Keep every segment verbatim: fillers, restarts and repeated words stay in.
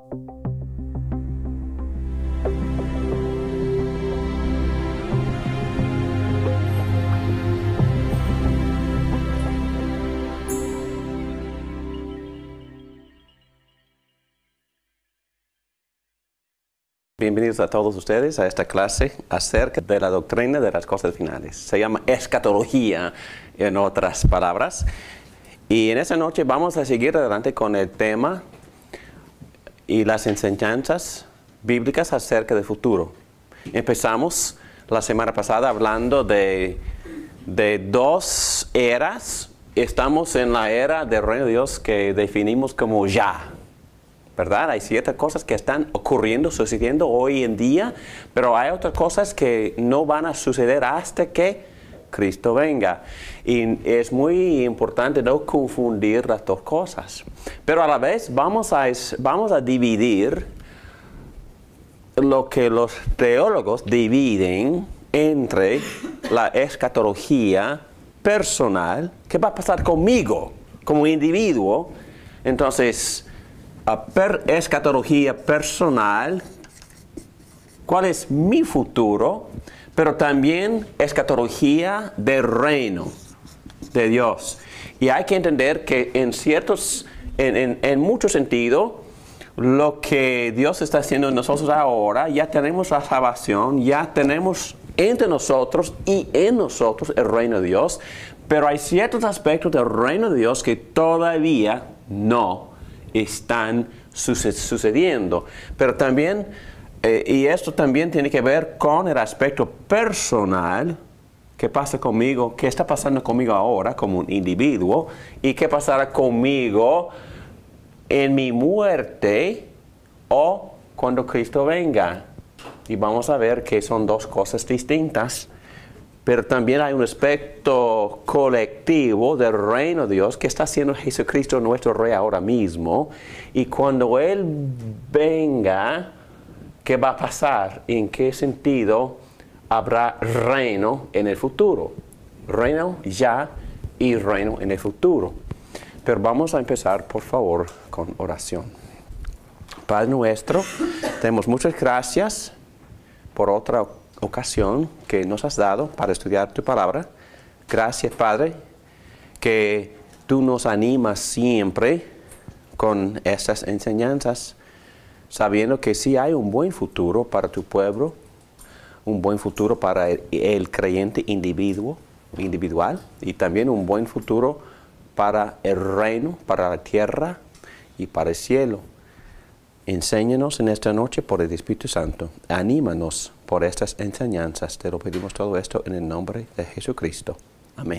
Bienvenidos a todos ustedes a esta clase acerca de la doctrina de las cosas finales. Se llama escatología, en otras palabras. Y en esta noche vamos a seguir adelante con el tema y las enseñanzas bíblicas acerca del futuro. Empezamos la semana pasada hablando de, de dos eras. Estamos en la era del reino de Dios que definimos como ya. ¿Verdad? Hay ciertas cosas que están ocurriendo, sucediendo hoy en día, pero hay otras cosas que no van a suceder hasta que Cristo venga. Y es muy importante no confundir las dos cosas. Pero a la vez vamos a, vamos a dividir lo que los teólogos dividen entre la escatología personal, ¿qué va a pasar conmigo como individuo? Entonces, a per escatología personal, cuál es mi futuro, pero también escatología del reino de Dios. Y hay que entender que en ciertos, en, en, en mucho sentido, lo que Dios está haciendo en nosotros ahora, ya tenemos la salvación, ya tenemos entre nosotros y en nosotros el reino de Dios, pero hay ciertos aspectos del reino de Dios que todavía no están sucediendo. Pero también, eh, y esto también tiene que ver con el aspecto personal, qué pasa conmigo, qué está pasando conmigo ahora como un individuo, y qué pasará conmigo en mi muerte o cuando Cristo venga. Y vamos a ver que son dos cosas distintas. Pero también hay un aspecto colectivo del reino de Dios que está haciendo Jesucristo nuestro Rey ahora mismo. Y cuando Él venga, ¿qué va a pasar? ¿En qué sentido habrá reino en el futuro? Reino ya y reino en el futuro. Pero vamos a empezar, por favor, con oración. Padre nuestro, te damos muchas gracias por otra oportunidad. ocasión que nos has dado para estudiar tu palabra. Gracias, Padre, que tú nos animas siempre con estas enseñanzas, sabiendo que sí hay un buen futuro para tu pueblo, un buen futuro para el, el creyente individuo, individual, y también un buen futuro para el reino, para la tierra y para el cielo. Enséñanos en esta noche por el Espíritu Santo. Anímanos por estas enseñanzas. Te lo pedimos todo esto en el nombre de Jesucristo. Amén.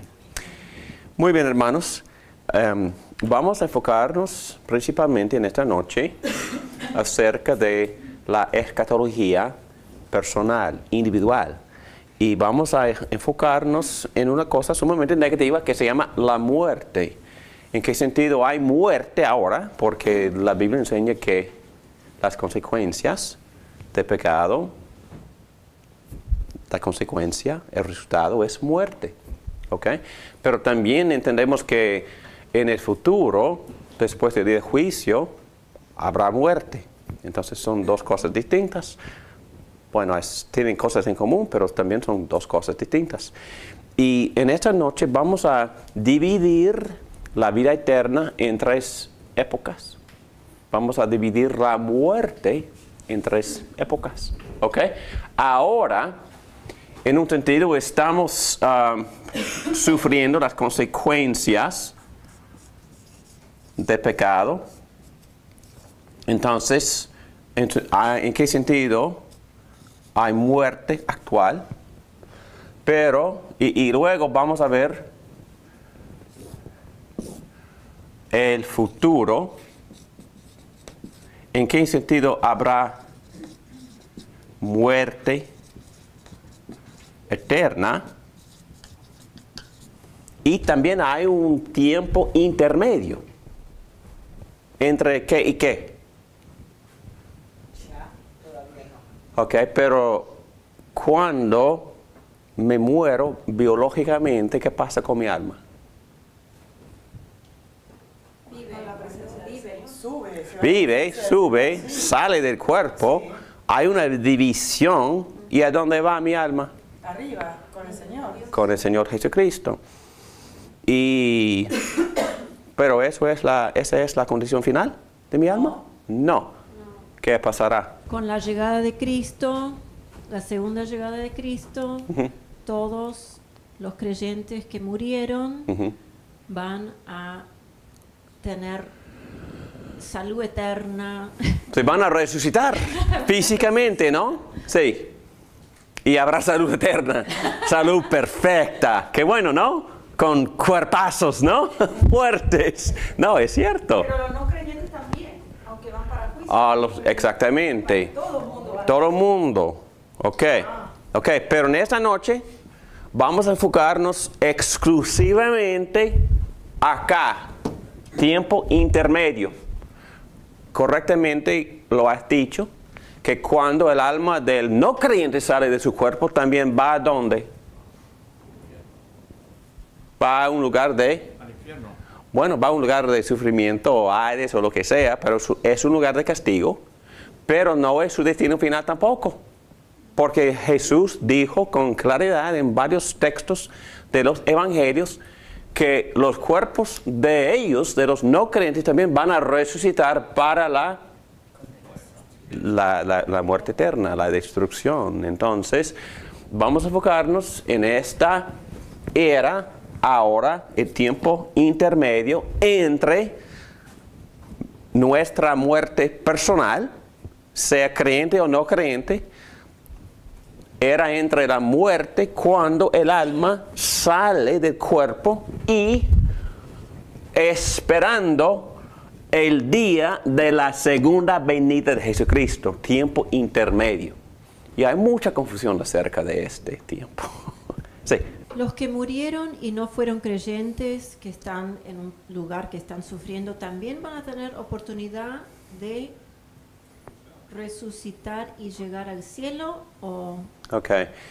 Muy bien, hermanos. Um, vamos a enfocarnos principalmente en esta noche acerca de la escatología personal, individual. Y vamos a enfocarnos en una cosa sumamente negativa que se llama la muerte. ¿En qué sentido hay muerte ahora? Porque la Biblia enseña que las consecuencias del pecado, la consecuencia, el resultado es muerte. ¿Ok? Pero también entendemos que en el futuro, después del día de juicio, habrá muerte. Entonces son dos cosas distintas. Bueno, es, tienen cosas en común, pero también son dos cosas distintas. Y en esta noche vamos a dividir la vida eterna en tres épocas. Vamos a dividir la muerte en tres épocas. ¿Ok? Ahora, en un sentido, estamos uh, sufriendo las consecuencias del pecado. Entonces, ¿en, ¿en qué sentido? Hay muerte actual. Pero, y, y luego vamos a ver el futuro. ¿En qué sentido habrá muerte eterna? Y también hay un tiempo intermedio. ¿Entre qué y qué? Ya, todavía no. Ok, pero cuando me muero biológicamente, ¿qué pasa con mi alma? Vive en la presencia del Señor. Sube, se vive, sube, sale del cuerpo, hay una división. ¿Y a dónde va mi alma? Arriba, con el Señor. Con el Señor Jesucristo. Y, pero eso es la, ¿esa es la condición final de mi alma? No. no. ¿Qué pasará? Con la llegada de Cristo, la segunda llegada de Cristo, Uh-huh. todos los creyentes que murieron Uh-huh. van a tener salud eterna. Se van a resucitar físicamente, ¿no? Sí. Y habrá salud eterna, salud perfecta. Qué bueno, ¿no? Con cuerpazos, ¿no? Fuertes. No, es cierto. Pero los no creyentes también, aunque van para el juicio. Ah, los- exactamente. Todo el mundo va. Todo el mundo. Ok. Ok, pero en esta noche vamos a enfocarnos exclusivamente acá. Tiempo intermedio. Correctamente lo has dicho, que cuando el alma del no creyente sale de su cuerpo, también va a dónde? Va a un lugar de... Al infierno. Bueno, va a un lugar de sufrimiento o Hades o lo que sea, pero su- es un lugar de castigo, pero no es su destino final tampoco. Porque Jesús dijo con claridad en varios textos de los evangelios que los cuerpos de ellos, de los no creyentes, también van a resucitar para la, la, la, la muerte eterna, la destrucción. Entonces, vamos a enfocarnos en esta era, ahora, el tiempo intermedio entre nuestra muerte personal, sea creyente o no creyente, era entre la muerte cuando el alma sale del cuerpo y esperando el día de la segunda venida de Jesucristo, tiempo intermedio. Y hay mucha confusión acerca de este tiempo. Sí. Los que murieron y no fueron creyentes, que están en un lugar que están sufriendo, también van a tener oportunidad de resucitar y llegar al cielo, o Ok.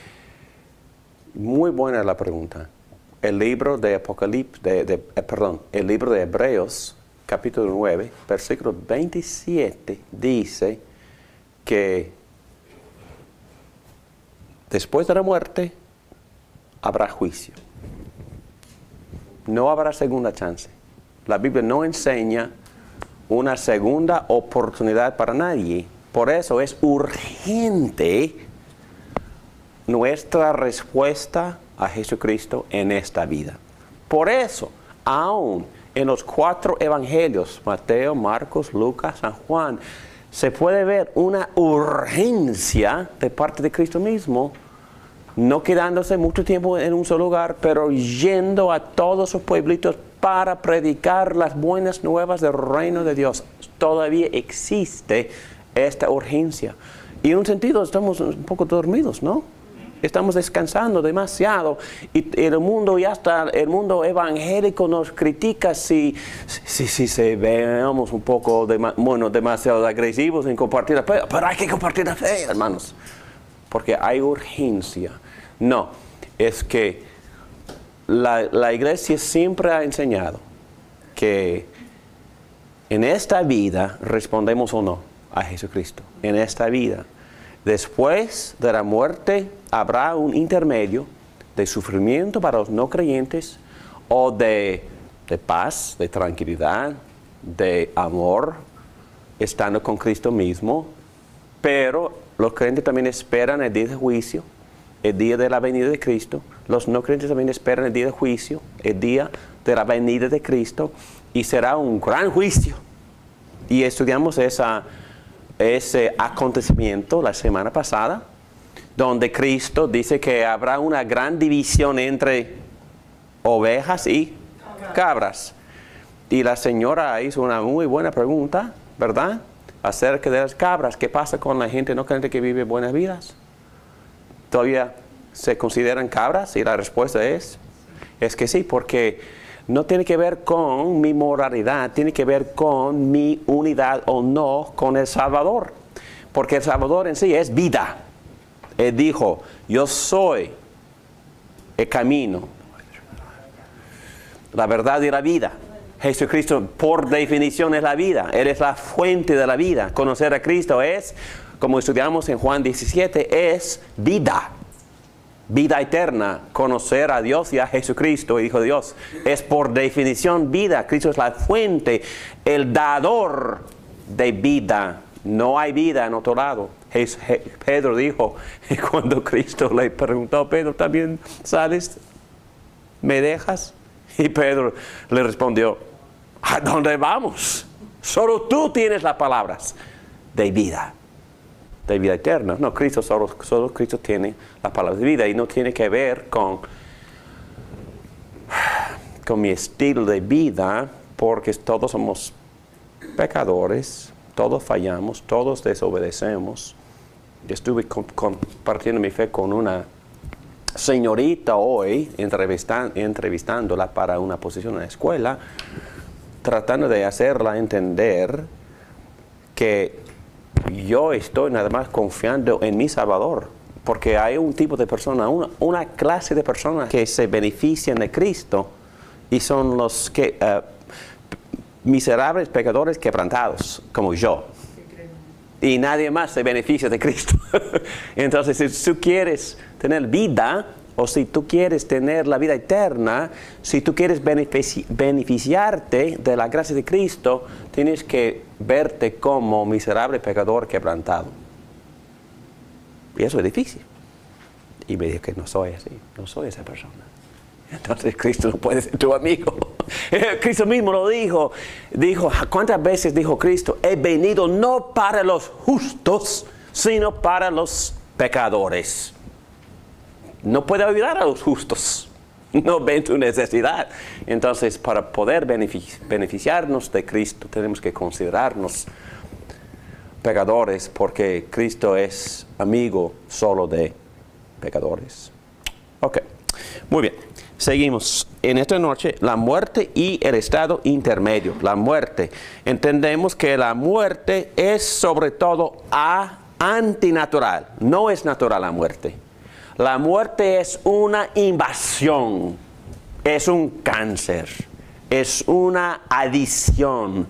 Muy buena la pregunta. El libro de Apocalipsis, de, de, eh, perdón, el libro de Hebreos, capítulo nueve, versículo veintisiete, dice que después de la muerte habrá juicio. No habrá segunda chance. La Biblia no enseña una segunda oportunidad para nadie. Por eso es urgente nuestra respuesta a Jesucristo en esta vida. Por eso, aún en los cuatro evangelios, Mateo, Marcos, Lucas, San Juan, se puede ver una urgencia de parte de Cristo mismo, no quedándose mucho tiempo en un solo lugar, pero yendo a todos sus pueblitos para predicar las buenas nuevas del reino de Dios. Todavía existe esta urgencia. Y en un sentido estamos un poco dormidos, ¿no? Estamos descansando demasiado y el mundo ya está, el mundo evangélico nos critica si, si, si, si veamos un poco, de, bueno, demasiado agresivos en compartir la fe, pero hay que compartir la fe, hermanos, porque hay urgencia. No, es que la, la iglesia siempre ha enseñado que en esta vida respondemos o no a Jesucristo, en esta vida. Después de la muerte habrá un intermedio de sufrimiento para los no creyentes o de, de paz, de tranquilidad, de amor, estando con Cristo mismo. Pero los creyentes también esperan el día de juicio, el día de la venida de Cristo. Los no creyentes también esperan el día de juicio, el día de la venida de Cristo. Y será un gran juicio. Y estudiamos esa... ese acontecimiento la semana pasada, donde Cristo dice que habrá una gran división entre ovejas y cabras. Y la señora hizo una muy buena pregunta, ¿verdad? Acerca de las cabras. ¿Qué pasa con la gente no creyente que vive buenas vidas? ¿Todavía se consideran cabras? Y la respuesta es, es que sí, porque no tiene que ver con mi moralidad, tiene que ver con mi unidad o no con el Salvador. Porque el Salvador en sí es vida. Él dijo, yo soy el camino, la verdad y la vida. Jesucristo, por definición, es la vida. Él es la fuente de la vida. Conocer a Cristo es, como estudiamos en Juan diecisiete, es vida. Vida eterna. Conocer a Dios y a Jesucristo, Hijo de Dios, es por definición vida. Cristo es la fuente, el dador de vida. No hay vida en otro lado. Pedro dijo, cuando Cristo le preguntó, Pedro, ¿también sales? ¿Me dejas? Y Pedro le respondió, ¿a dónde vamos? Solo tú tienes las palabras de vida, de vida eterna. No, Cristo, solo, solo Cristo tiene las palabras de vida y no tiene que ver con, con mi estilo de vida, porque todos somos pecadores, todos fallamos, todos desobedecemos. Estuve compartiendo mi fe con una señorita hoy, entrevistan, entrevistándola para una posición en la escuela, tratando de hacerla entender que yo estoy nada más confiando en mi Salvador, porque hay un tipo de persona, una, una clase de personas que se benefician de Cristo y son los que uh, miserables pecadores quebrantados, como yo. Y nadie más se beneficia de Cristo. Entonces, si tú quieres tener vida, o si tú quieres tener la vida eterna, si tú quieres benefici beneficiarte de la gracia de Cristo, tienes que verte como miserable pecador quebrantado. Y eso es difícil. Y me dijo que no soy así, no soy esa persona. Entonces Cristo no puede ser tu amigo. Cristo mismo lo dijo. Dijo, ¿cuántas veces dijo Cristo? He venido no para los justos, sino para los pecadores. No puede ayudar a los justos. No ven tu necesidad. Entonces, para poder benefici beneficiarnos de Cristo, tenemos que considerarnos pecadores, porque Cristo es amigo solo de pecadores. Ok, muy bien. Seguimos. En esta noche, la muerte y el estado intermedio. La muerte. Entendemos que la muerte es sobre todo a antinatural. No es natural la muerte. La muerte es una invasión. Es un cáncer. Es una adición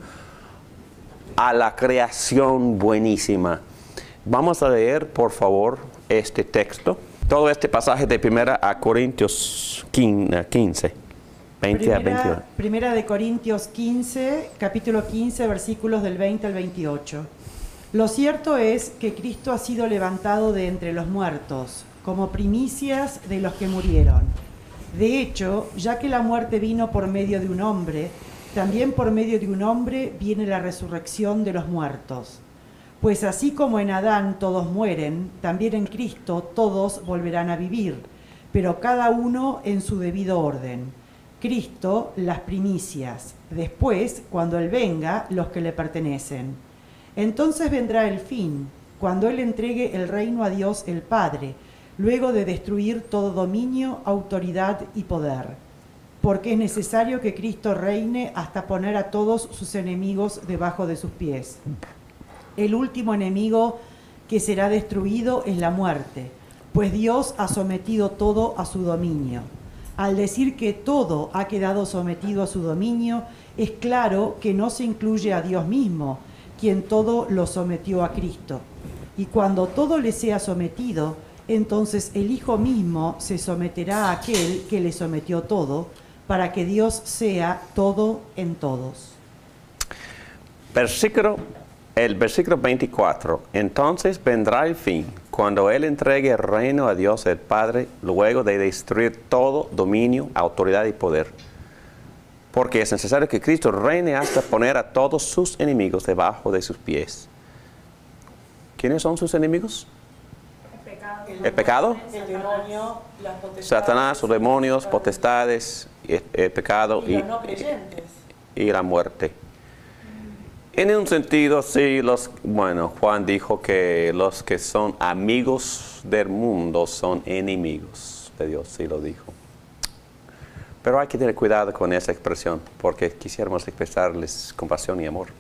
a la creación buenísima. Vamos a leer, por favor, este texto. Todo este pasaje de primera a Corintios quince, veinte a veintiuno. Primera de Corintios quince, capítulo quince, versículos del veinte al veintiocho. Lo cierto es que Cristo ha sido levantado de entre los muertos, como primicias de los que murieron. De hecho, ya que la muerte vino por medio de un hombre, también por medio de un hombre viene la resurrección de los muertos. Pues así como en Adán todos mueren, también en Cristo todos volverán a vivir, pero cada uno en su debido orden. Cristo, las primicias, después, cuando Él venga, los que le pertenecen. Entonces vendrá el fin, cuando Él entregue el reino a Dios el Padre, luego de destruir todo dominio, autoridad y poder. Porque es necesario que Cristo reine hasta poner a todos sus enemigos debajo de sus pies. El último enemigo que será destruido es la muerte, pues Dios ha sometido todo a su dominio. Al decir que todo ha quedado sometido a su dominio, es claro que no se incluye a Dios mismo, quien todo lo sometió a Cristo. Y cuando todo le sea sometido, entonces el Hijo mismo se someterá a aquel que le sometió todo, para que Dios sea todo en todos. Versículo El versículo veinticuatro, entonces vendrá el fin, cuando Él entregue el reino a Dios el Padre, luego de destruir todo dominio, autoridad y poder. Porque es necesario que Cristo reine hasta poner a todos sus enemigos debajo de sus pies. ¿Quiénes son sus enemigos? El pecado. ¿El pecado? El demonio, las potestades. Satanás, los demonios, potestades, el, el pecado y, y, los no creyentes. y la muerte. En un sentido, sí, los, bueno, Juan dijo que los que son amigos del mundo son enemigos de Dios, sí lo dijo. Pero hay que tener cuidado con esa expresión, porque quisiéramos expresarles compasión y amor.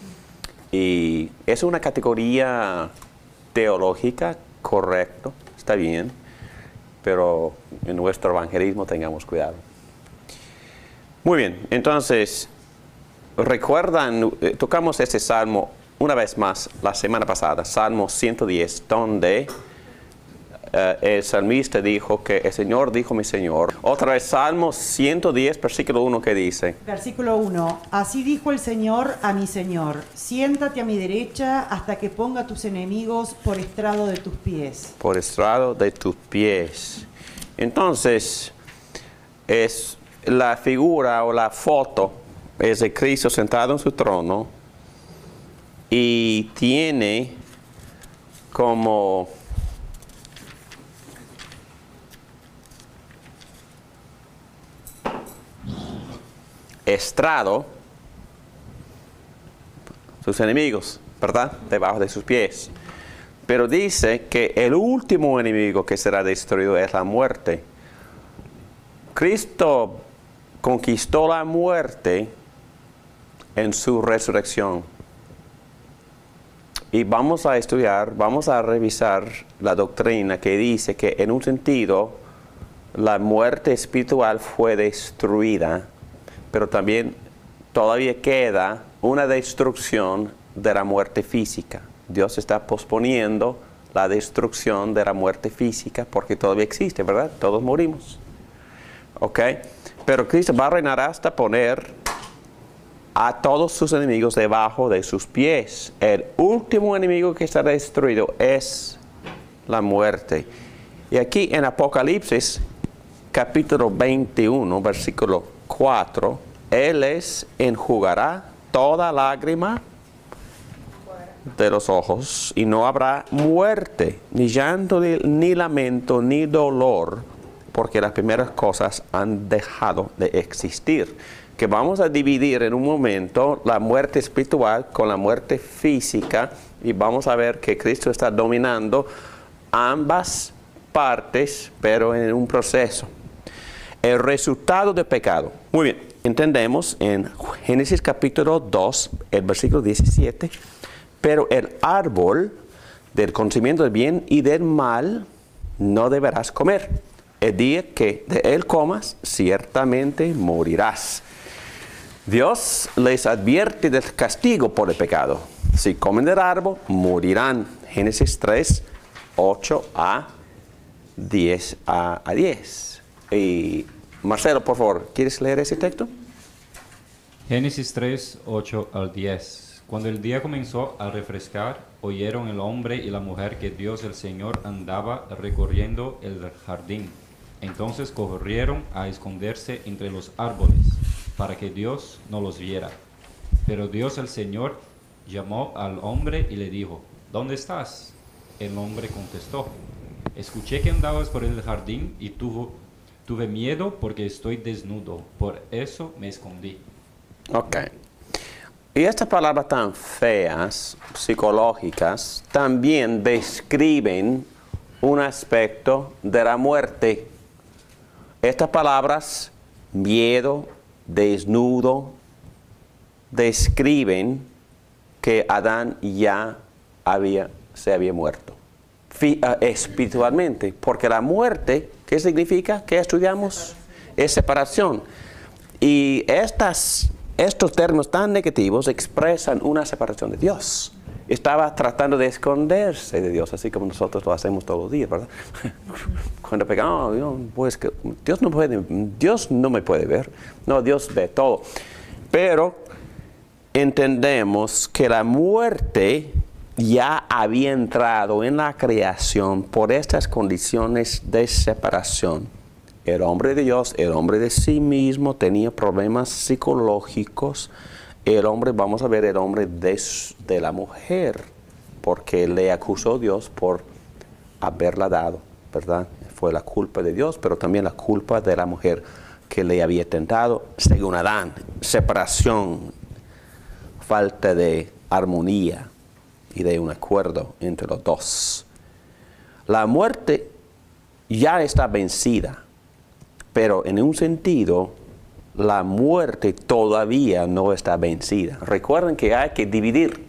Y es una categoría teológica, correcto, está bien, pero en nuestro evangelismo tengamos cuidado. Muy bien, entonces, recuerdan, eh, tocamos este salmo una vez más la semana pasada, Salmo ciento diez, donde uh, el salmista dijo que el Señor dijo mi Señor. Otra vez, Salmo ciento diez, versículo uno, que dice. Versículo uno. Así dijo el Señor a mi Señor, siéntate a mi derecha hasta que ponga tus enemigos por estrado de tus pies. Por estrado de tus pies. Entonces, es la figura o la foto es de Cristo sentado en su trono y tiene como estrado sus enemigos, ¿verdad? Debajo de sus pies. Pero dice que el último enemigo que será destruido es la muerte. Cristo conquistó la muerte en su resurrección. Y vamos a estudiar, vamos a revisar la doctrina que dice que en un sentido la muerte espiritual fue destruida, pero también todavía queda una destrucción de la muerte física. Dios está posponiendo la destrucción de la muerte física porque todavía existe, ¿verdad? Todos morimos. ¿Ok? Pero Cristo va a reinar hasta poner a todos sus enemigos debajo de sus pies. El último enemigo que será destruido es la muerte. Y aquí en Apocalipsis, capítulo veintiuno, versículo cuatro, Él les enjugará toda lágrima de los ojos, y no habrá muerte, ni llanto, ni, ni lamento, ni dolor, porque las primeras cosas han dejado de existir. Que vamos a dividir en un momento la muerte espiritual con la muerte física, y vamos a ver que Cristo está dominando ambas partes, pero en un proceso. El resultado del pecado. Muy bien, entendemos en Génesis capítulo dos, el versículo diecisiete, pero el árbol del conocimiento del bien y del mal no deberás comer. El día que de él comas, ciertamente morirás. Dios les advierte del castigo por el pecado. Si comen del árbol, morirán. Génesis tres, ocho a diez. Y Marcelo, por favor, ¿quieres leer ese texto? Génesis tres, ocho al diez. Cuando el día comenzó a refrescar, oyeron el hombre y la mujer que Dios el Señor andaba recorriendo el jardín. Entonces corrieron a esconderse entre los árboles, para que Dios no los viera. Pero Dios el Señor llamó al hombre y le dijo, ¿dónde estás? El hombre contestó, escuché que andabas por el jardín y tuvo, tuve miedo porque estoy desnudo, por eso me escondí. Ok. Y estas palabras tan feas, psicológicas, también describen un aspecto de la muerte. Estas palabras, miedo, desnudo, describen que Adán ya había, se había muerto Fi, uh, espiritualmente, porque la muerte, ¿qué significa? ¿Qué estudiamos? Es separación. Y estas, estos términos tan negativos expresan una separación de Dios. Estaba tratando de esconderse de Dios, así como nosotros lo hacemos todos los días, ¿verdad? Cuando pecamos, oh, pues que Dios no puede, Dios no me puede ver. No, Dios ve todo. Pero entendemos que la muerte ya había entrado en la creación por estas condiciones de separación. El hombre de Dios, el hombre de sí mismo, tenía problemas psicológicos. El hombre, vamos a ver, el hombre de, de la mujer, porque le acusó a Dios por haberla dado, ¿verdad? Fue la culpa de Dios, pero también la culpa de la mujer que le había tentado, según Adán. Separación, falta de armonía y de un acuerdo entre los dos. La muerte ya está vencida, pero en un sentido, la muerte todavía no está vencida. Recuerden que hay que dividir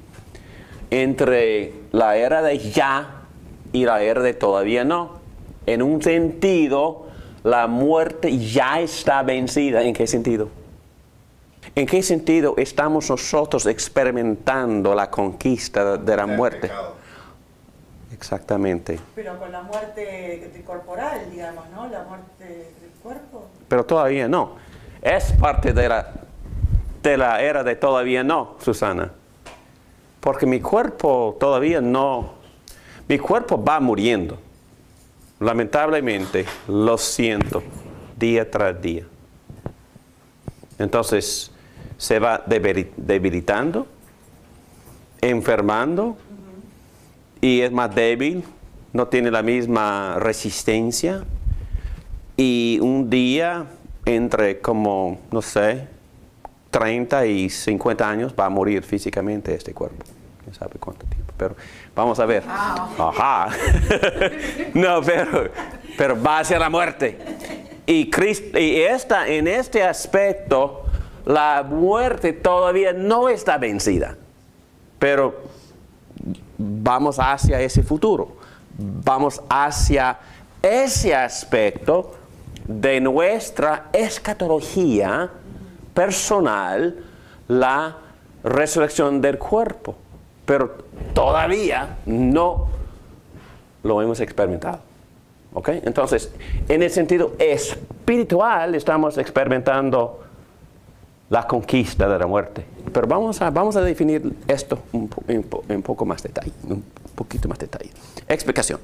entre la era de ya y la era de todavía no. En un sentido, la muerte ya está vencida. ¿En qué sentido? ¿En qué sentido estamos nosotros experimentando la conquista de la muerte? Exactamente. Pero con la muerte corporal, digamos, ¿no? La muerte del cuerpo. Pero todavía no. Es parte de la, de la era de todavía no, Susana. Porque mi cuerpo todavía no... Mi cuerpo va muriendo. Lamentablemente, lo siento, día tras día. Entonces, se va debilitando, enfermando, uh-huh. y es más débil, no tiene la misma resistencia. Y un día, entre como, no sé, treinta y cincuenta años, va a morir físicamente este cuerpo. ¿Quién sabe cuánto tiempo? Pero vamos a ver. Ajá. No, pero, pero va hacia la muerte. Y, Cristo, y esta, en este aspecto, la muerte todavía no está vencida. Pero vamos hacia ese futuro. Vamos hacia ese aspecto de nuestra escatología personal, la resurrección del cuerpo. Pero todavía no lo hemos experimentado. ¿Ok? Entonces, en el sentido espiritual estamos experimentando la conquista de la muerte. Pero vamos a, vamos a definir esto un, po, un, po, un poco más detalle, un poquito más detalle. Explicación.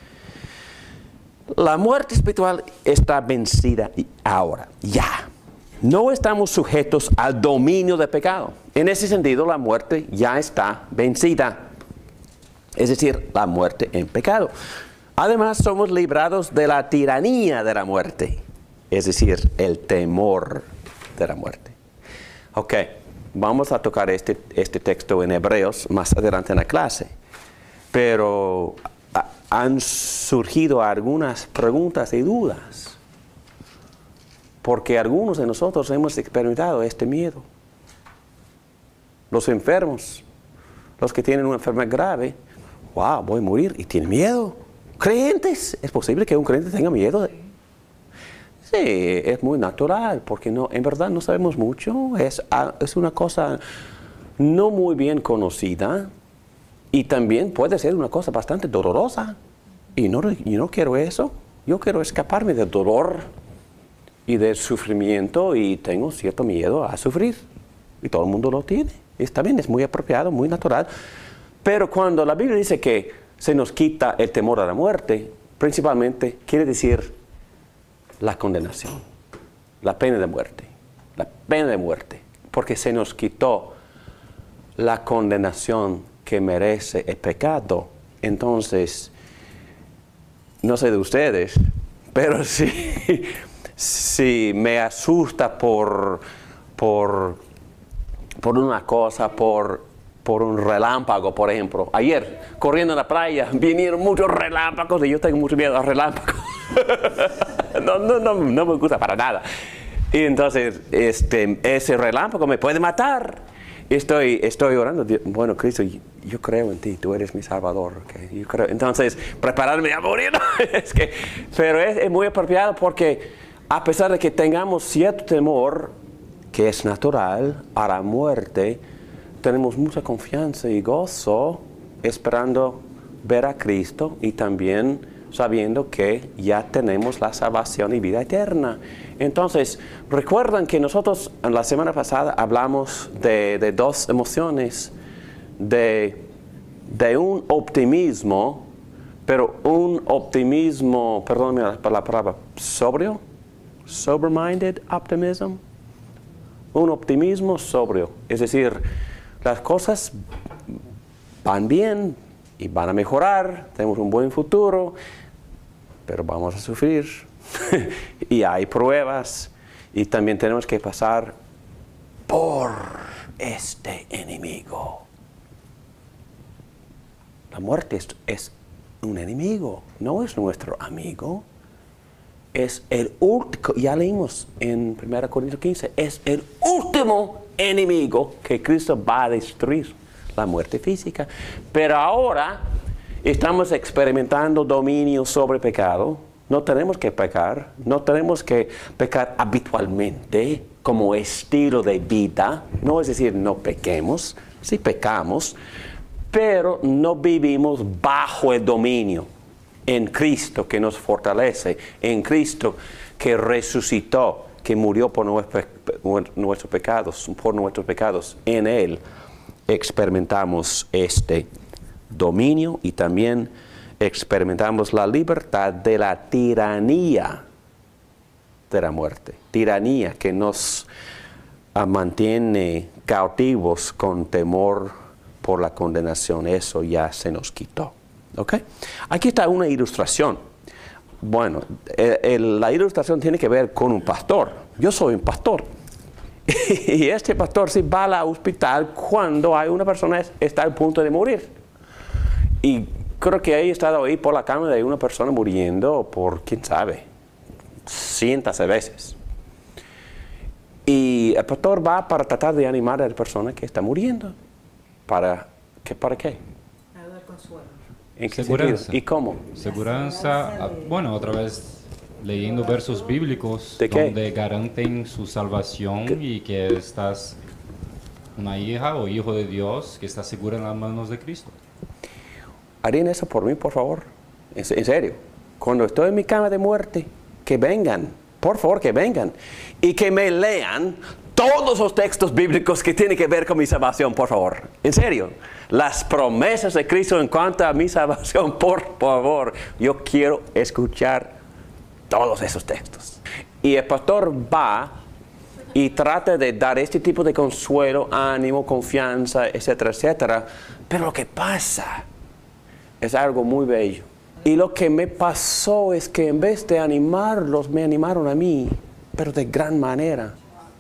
La muerte espiritual está vencida ahora, ya. No estamos sujetos al dominio del pecado. En ese sentido, la muerte ya está vencida. Es decir, la muerte en pecado. Además, somos librados de la tiranía de la muerte. Es decir, el temor de la muerte. Ok, vamos a tocar este, este texto en Hebreos más adelante en la clase. Pero a, han surgido algunas preguntas y dudas. Porque algunos de nosotros hemos experimentado este miedo. Los enfermos, los que tienen una enfermedad grave, wow, voy a morir y tienen miedo. Creyentes, ¿es posible que un creyente tenga miedo? Sí, es muy natural, porque no, en verdad no sabemos mucho. Es, es una cosa no muy bien conocida y también puede ser una cosa bastante dolorosa. Y no, yo no quiero eso. Yo quiero escaparme del dolor y del sufrimiento y tengo cierto miedo a sufrir. Y todo el mundo lo tiene. Está bien, es muy apropiado, muy natural. Pero cuando la Biblia dice que se nos quita el temor a la muerte, principalmente quiere decir la condenación, la pena de muerte, la pena de muerte, porque se nos quitó la condenación que merece el pecado. Entonces, no sé de ustedes, pero sí, sí me asusta por, por, por una cosa, por... por un relámpago, por ejemplo. Ayer, corriendo en la playa, vinieron muchos relámpagos y yo tengo mucho miedo a relámpagos. no, no, no, no me gusta para nada. Y entonces, este, ese relámpago me puede matar. Estoy, estoy orando. Bueno, Cristo, yo creo en ti, tú eres mi Salvador. ¿Okay? Yo creo. Entonces, prepararme a morir. es que, pero es, es muy apropiado porque a pesar de que tengamos cierto temor, que es natural, a la muerte, tenemos mucha confianza y gozo esperando ver a Cristo y también sabiendo que ya tenemos la salvación y vida eterna. Entonces, recuerdan que nosotros en la semana pasada hablamos de, de dos emociones, de, de un optimismo, pero un optimismo, perdóname la palabra, sobrio, sober-minded optimism, un optimismo sobrio, es decir, las cosas van bien y van a mejorar, tenemos un buen futuro, pero vamos a sufrir y hay pruebas y también tenemos que pasar por este enemigo. La muerte es, es un enemigo, no es nuestro amigo. Es el último, ya leímos en primera Corintios quince, es el último enemigo que Cristo va a destruir, la muerte física. Pero ahora estamos experimentando dominio sobre pecado. No tenemos que pecar, no tenemos que pecar habitualmente, como estilo de vida. No es decir, no pequemos, sí pecamos, pero no vivimos bajo el dominio. En Cristo que nos fortalece, en Cristo que resucitó, que murió por nuestros, nuestros pecados, por nuestros pecados. En Él experimentamos este dominio y también experimentamos la libertad de la tiranía de la muerte. Tiranía que nos uh, mantiene cautivos con temor por la condenación. Eso ya se nos quitó. ¿Ok? Aquí está una ilustración. Bueno, el, el, la ilustración tiene que ver con un pastor. Yo soy un pastor. Y este pastor sí va al hospital cuando hay una persona que está al punto de morir. Y creo que he estado ahí por la cama de una persona muriendo por, quién sabe, cientos de veces. Y el pastor va para tratar de animar a la persona que está muriendo. ¿Para qué? ¿Para qué? Para dar consuelo. ¿En qué Seguranza. sentido? ¿Y cómo? Seguranza, bueno, otra vez leyendo versos bíblicos ¿De qué? donde garanten su salvación ¿Qué? y que estás una hija o hijo de Dios que está segura en las manos de Cristo. ¿Harían eso por mí, por favor? En, en serio. Cuando estoy en mi cama de muerte, que vengan, por favor, que vengan. Y que me lean todos los textos bíblicos que tienen que ver con mi salvación, por favor. En serio. Las promesas de Cristo en cuanto a mi salvación, por favor. Yo quiero escuchar todos esos textos. Y el pastor va y trata de dar este tipo de consuelo, ánimo, confianza, etcétera, etcétera. Pero lo que pasa es algo muy bello. Y lo que me pasó es que en vez de animarlos, me animaron a mí, pero de gran manera,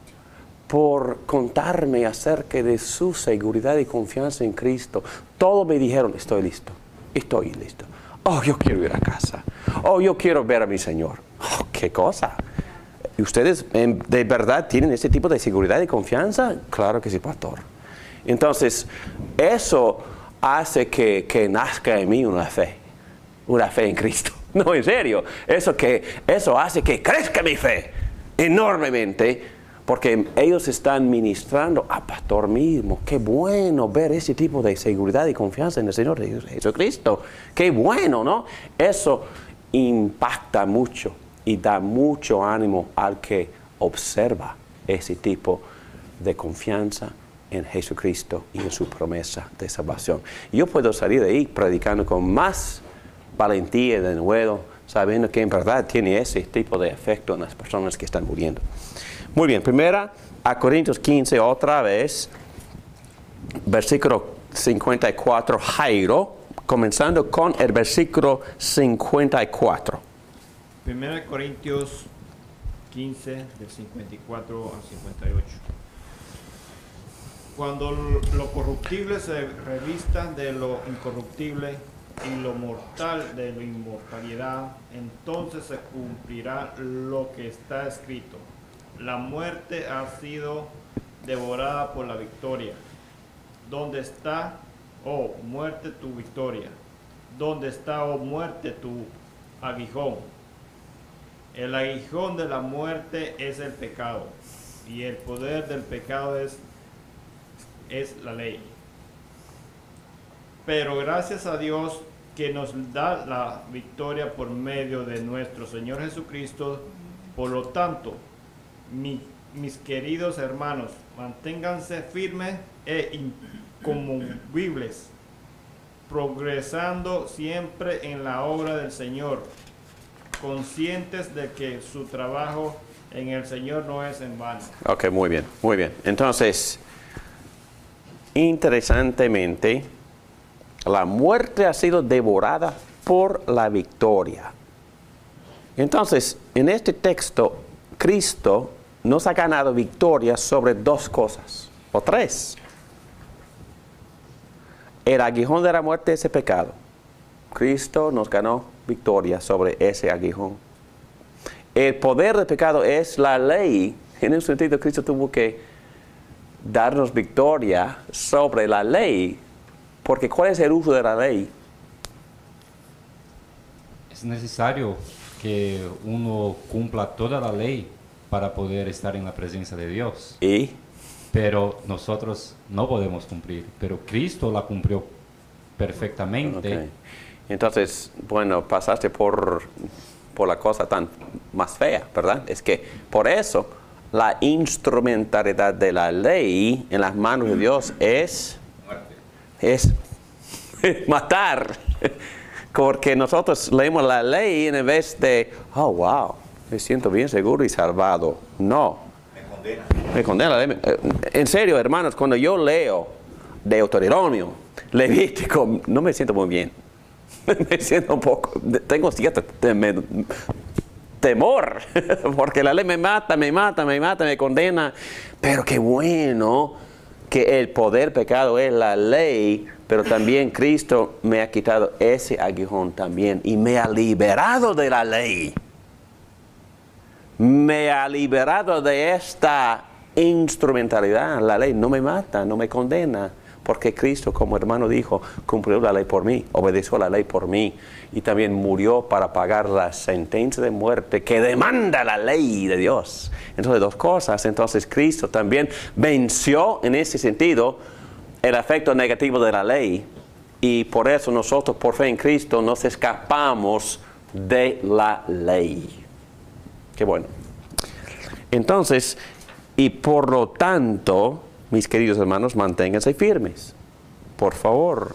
por contarme acerca de su seguridad y confianza en Cristo. Todos me dijeron, estoy listo, estoy listo. Oh, yo quiero ir a casa. Oh, yo quiero ver a mi Señor. Oh, qué cosa. ¿Y ustedes de verdad tienen ese tipo de seguridad y confianza? Claro que sí, pastor. Entonces, eso hace que, que nazca en mí una fe. Una fe en Cristo. No, en serio. Eso, que, eso hace que crezca mi fe enormemente. Porque ellos están ministrando a pastor mismo. Qué bueno ver ese tipo de seguridad y confianza en el Señor Jesucristo. Qué bueno, ¿no? Eso impacta mucho y da mucho ánimo al que observa ese tipo de confianza en Jesucristo y en su promesa de salvación. Yo puedo salir de ahí predicando con más valentía de nuevo, sabiendo que en verdad tiene ese tipo de efecto en las personas que están muriendo. Muy bien, primera a Corintios quince, otra vez, versículo cincuenta y cuatro, Jairo, comenzando con el versículo cincuenta y cuatro. Primera Corintios quince, del cincuenta y cuatro al cincuenta y ocho. Cuando lo corruptible se revista de lo incorruptible y lo mortal de la inmortalidad, entonces se cumplirá lo que está escrito. La muerte ha sido devorada por la victoria. ¿Dónde está, oh muerte, tu victoria? ¿Dónde está, oh muerte, tu aguijón? El aguijón de la muerte es el pecado, y el poder del pecado es, es la ley. Pero gracias a Dios que nos da la victoria por medio de nuestro Señor Jesucristo. Por lo tanto, mi, mis queridos hermanos, manténganse firmes e inconmovibles, progresando siempre en la obra del Señor, conscientes de que su trabajo en el Señor no es en vano. Ok, muy bien, muy bien. Entonces, interesantemente, la muerte ha sido devorada por la victoria. Entonces, en este texto, Cristo nos ha ganado victoria sobre dos cosas, o tres. El aguijón de la muerte es el pecado. Cristo nos ganó victoria sobre ese aguijón. El poder del pecado es la ley. En un sentido, Cristo tuvo que darnos victoria sobre la ley. Porque ¿cuál es el uso de la ley? Es necesario que uno cumpla toda la ley para poder estar en la presencia de Dios. Y Pero nosotros no podemos cumplir, pero Cristo la cumplió perfectamente. ok. Entonces, bueno, pasaste por, por la cosa tan más fea, ¿verdad? Es que por eso la instrumentalidad de la ley en las manos de Dios es, es matar. Porque nosotros leemos la ley en vez de, oh, wow, me siento bien seguro y salvado. No. Me condena. Me condena. En serio, hermanos, cuando yo leo Deuteronomio, Levítico, no me siento muy bien. Me siento un poco, tengo cierto tem- temor, porque la ley me mata, me mata, me mata, me condena. Pero qué bueno que el poder pecado es la ley, pero también Cristo me ha quitado ese aguijón también y me ha liberado de la ley. Me ha liberado de esta instrumentalidad. La ley no me mata, no me condena, porque Cristo, como hermano dijo, cumplió la ley por mí, obedeció la ley por mí y también murió para pagar la sentencia de muerte que demanda la ley de Dios. Entonces, dos cosas. Entonces, Cristo también venció en ese sentido el efecto negativo de la ley y por eso nosotros, por fe en Cristo, nos escapamos de la ley. Qué bueno. Entonces, y por lo tanto, mis queridos hermanos, manténganse firmes, por favor,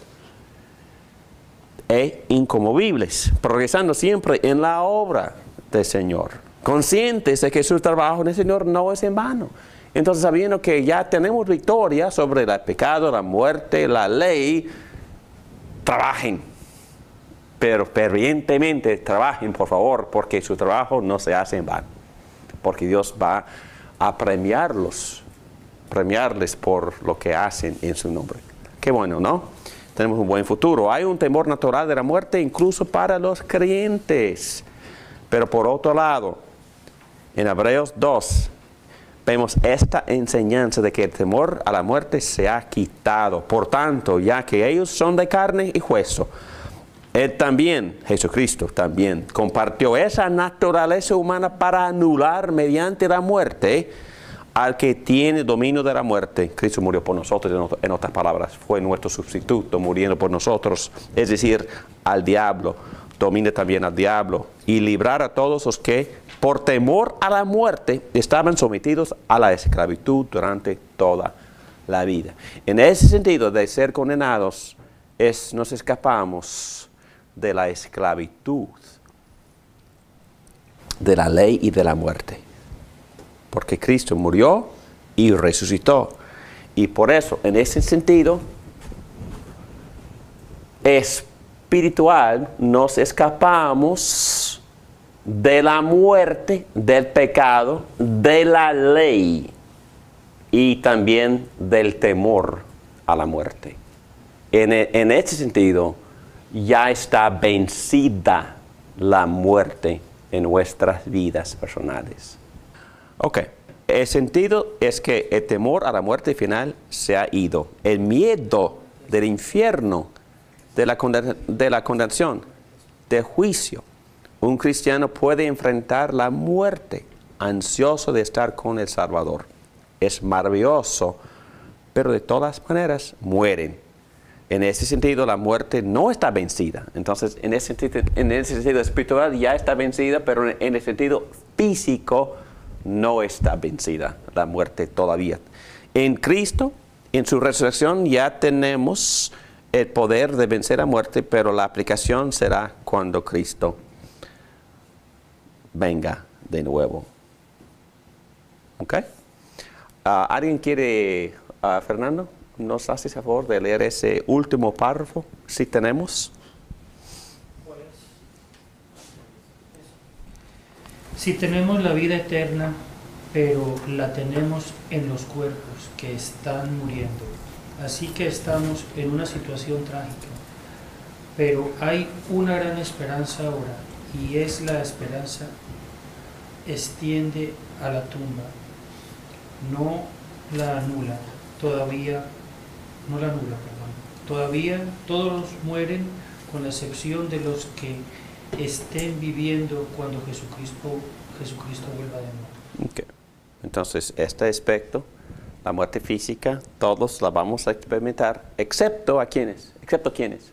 e inconmovibles, progresando siempre en la obra del Señor, conscientes de que su trabajo en el Señor no es en vano. Entonces, sabiendo que ya tenemos victoria sobre el pecado, la muerte, la ley, trabajen, pero fervientemente trabajen, por favor, porque su trabajo no se hace en vano, porque Dios va a premiarlos, premiarles por lo que hacen en su nombre. Qué bueno, ¿no? Tenemos un buen futuro. Hay un temor natural de la muerte incluso para los creyentes. Pero por otro lado, en Hebreos dos, vemos esta enseñanza de que el temor a la muerte se ha quitado. Por tanto, ya que ellos son de carne y hueso, Él también, Jesucristo también, compartió esa naturaleza humana para anular mediante la muerte al que tiene dominio de la muerte. Cristo murió por nosotros, en otras palabras, fue nuestro sustituto muriendo por nosotros, es decir, al diablo. Domina también al diablo y librar a todos los que por temor a la muerte estaban sometidos a la esclavitud durante toda la vida. En ese sentido de ser condenados, es, nos escapamos de la esclavitud, de la ley y de la muerte. Porque Cristo murió y resucitó. Y por eso, en ese sentido, espiritual, nos escapamos de la muerte, del pecado, de la ley y también del temor a la muerte. En, en ese sentido, ya está vencida la muerte en nuestras vidas personales. Ok, el sentido es que el temor a la muerte final se ha ido. El miedo del infierno, de la, condena, de la condenación, del juicio. Un cristiano puede enfrentar la muerte, ansioso de estar con el Salvador. Es maravilloso, pero de todas maneras mueren. En ese sentido, la muerte no está vencida. Entonces, en ese sentido, en ese sentido espiritual ya está vencida, pero en el sentido físico no está vencida la muerte todavía. En Cristo, en su resurrección, ya tenemos el poder de vencer la muerte, pero la aplicación será cuando Cristo venga de nuevo. ¿Ok? Uh, ¿Alguien quiere, uh, Fernando, nos haces a favor de leer ese último párrafo, si tenemos? Si tenemos la vida eterna, pero la tenemos en los cuerpos que están muriendo. Así que estamos en una situación trágica. Pero hay una gran esperanza ahora, y es la esperanza extiende a la tumba. No la anula, todavía, no la anula, perdón. Todavía todos mueren, con la excepción de los que estén viviendo cuando Jesucristo, Jesucristo vuelva de nuevo. Okay. Entonces, este aspecto, la muerte física, todos la vamos a experimentar, excepto a quienes, excepto a quienes.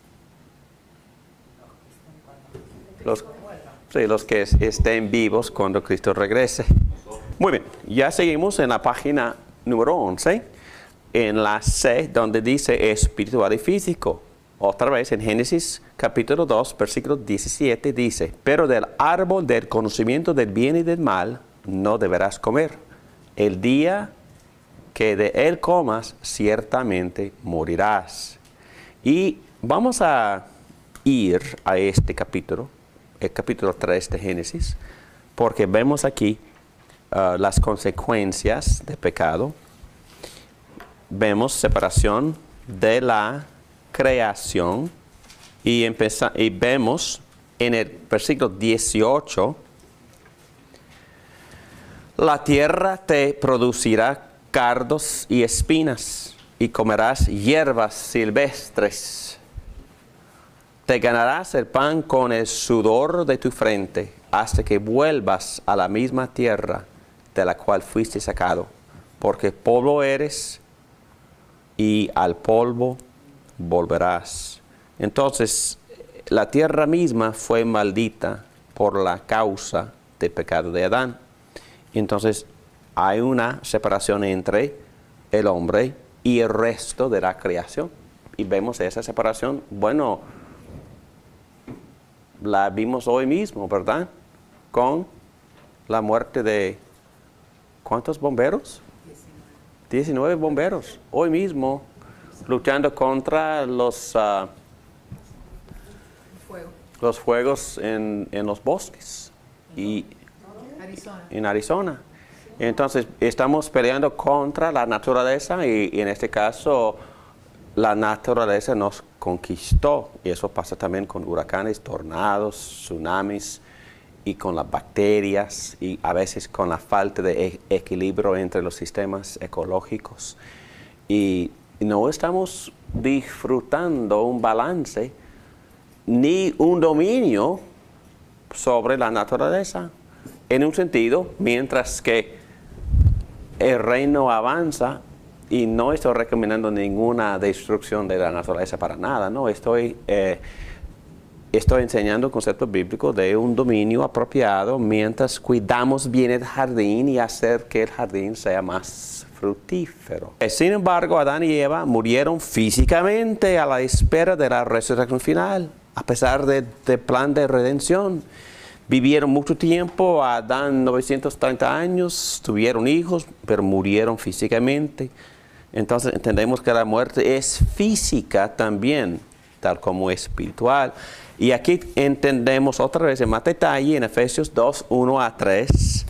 Los, sí, los que estén vivos cuando Cristo regrese. Muy bien, ya seguimos en la página número once, en la C, donde dice espiritual y físico. Otra vez en Génesis capítulo dos, versículo diecisiete dice, pero del árbol del conocimiento del bien y del mal no deberás comer. El día que de él comas, ciertamente morirás. Y vamos a ir a este capítulo, el capítulo tres de Génesis, porque vemos aquí uh, las consecuencias del pecado. Vemos separación de la creación y, empeza, y vemos en el versículo dieciocho, la tierra te producirá cardos y espinas y comerás hierbas silvestres. Te ganarás el pan con el sudor de tu frente hasta que vuelvas a la misma tierra de la cual fuiste sacado, porque polvo eres y al polvo volverás. Entonces, la tierra misma fue maldita por la causa del pecado de Adán. Entonces, hay una separación entre el hombre y el resto de la creación. Y vemos esa separación, bueno, la vimos hoy mismo, ¿verdad? Con la muerte de, ¿cuántos bomberos? diecinueve bomberos, hoy mismo, luchando contra los, uh, Fuego. los fuegos en, en los bosques y Arizona. en Arizona. Entonces, estamos peleando contra la naturaleza y, y en este caso, la naturaleza nos conquistó. Y eso pasa también con huracanes, tornados, tsunamis y con las bacterias y a veces con la falta de e- equilibrio entre los sistemas ecológicos. Y no estamos disfrutando un balance ni un dominio sobre la naturaleza. En un sentido, mientras que el reino avanza, y no estoy recomendando ninguna destrucción de la naturaleza para nada, no, estoy, eh, estoy enseñando el concepto bíblico de un dominio apropiado mientras cuidamos bien el jardín y hacer que el jardín sea más fructífero. Sin embargo, Adán y Eva murieron físicamente a la espera de la resurrección final, a pesar del de plan de redención. Vivieron mucho tiempo, Adán novecientos treinta años, tuvieron hijos, pero murieron físicamente. Entonces entendemos que la muerte es física también, tal como espiritual. Y aquí entendemos otra vez en más detalle en Efesios dos, uno a tres.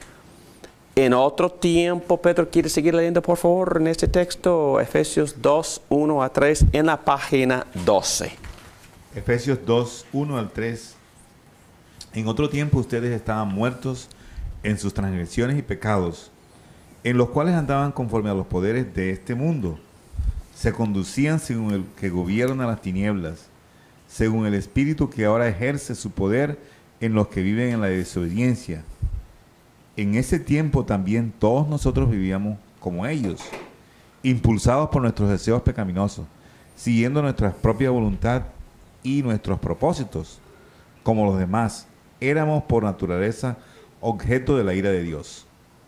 En otro tiempo, Pedro, ¿quiere seguir leyendo por favor en este texto? Efesios dos, uno a tres, en la página doce. Efesios dos, uno al tres. En otro tiempo ustedes estaban muertos en sus transgresiones y pecados, en los cuales andaban conforme a los poderes de este mundo. Se conducían según el que gobierna las tinieblas, según el espíritu que ahora ejerce su poder en los que viven en la desobediencia. En ese tiempo también todos nosotros vivíamos como ellos, impulsados por nuestros deseos pecaminosos, siguiendo nuestra propia voluntad y nuestros propósitos. Como los demás, éramos por naturaleza objeto de la ira de Dios.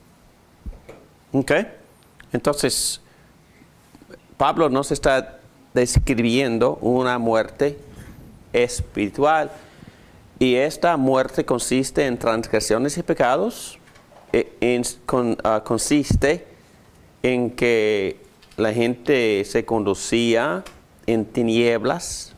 Ok, entonces Pablo nos está describiendo una muerte espiritual y esta muerte consiste en transgresiones y pecados, en, con, uh, consiste en que la gente se conducía en tinieblas,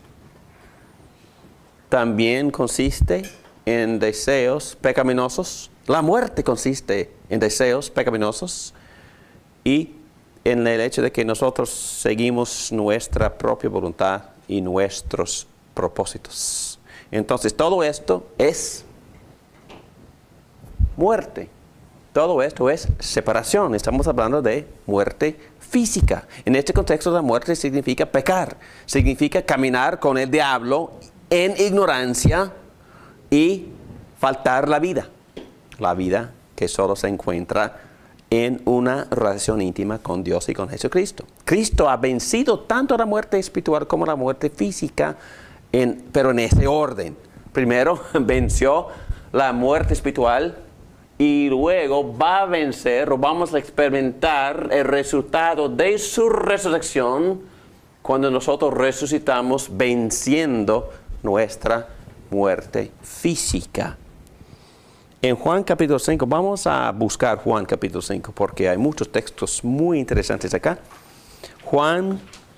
también consiste en deseos pecaminosos. La muerte consiste en deseos pecaminosos y en el hecho de que nosotros seguimos nuestra propia voluntad y nuestros propósitos. Entonces, todo esto es muerte. Todo esto es separación. Estamos hablando de muerte física. En este contexto, la muerte significa pecar. Significa caminar con el diablo en ignorancia y faltar la vida, la vida que solo se encuentra en una relación íntima con Dios y con Jesucristo. Cristo ha vencido tanto la muerte espiritual como la muerte física, en, pero en ese orden. Primero venció la muerte espiritual y luego va a vencer o vamos a experimentar el resultado de su resurrección cuando nosotros resucitamos venciendo nuestra muerte física. En Juan capítulo cinco, vamos a buscar Juan capítulo cinco porque hay muchos textos muy interesantes acá. Juan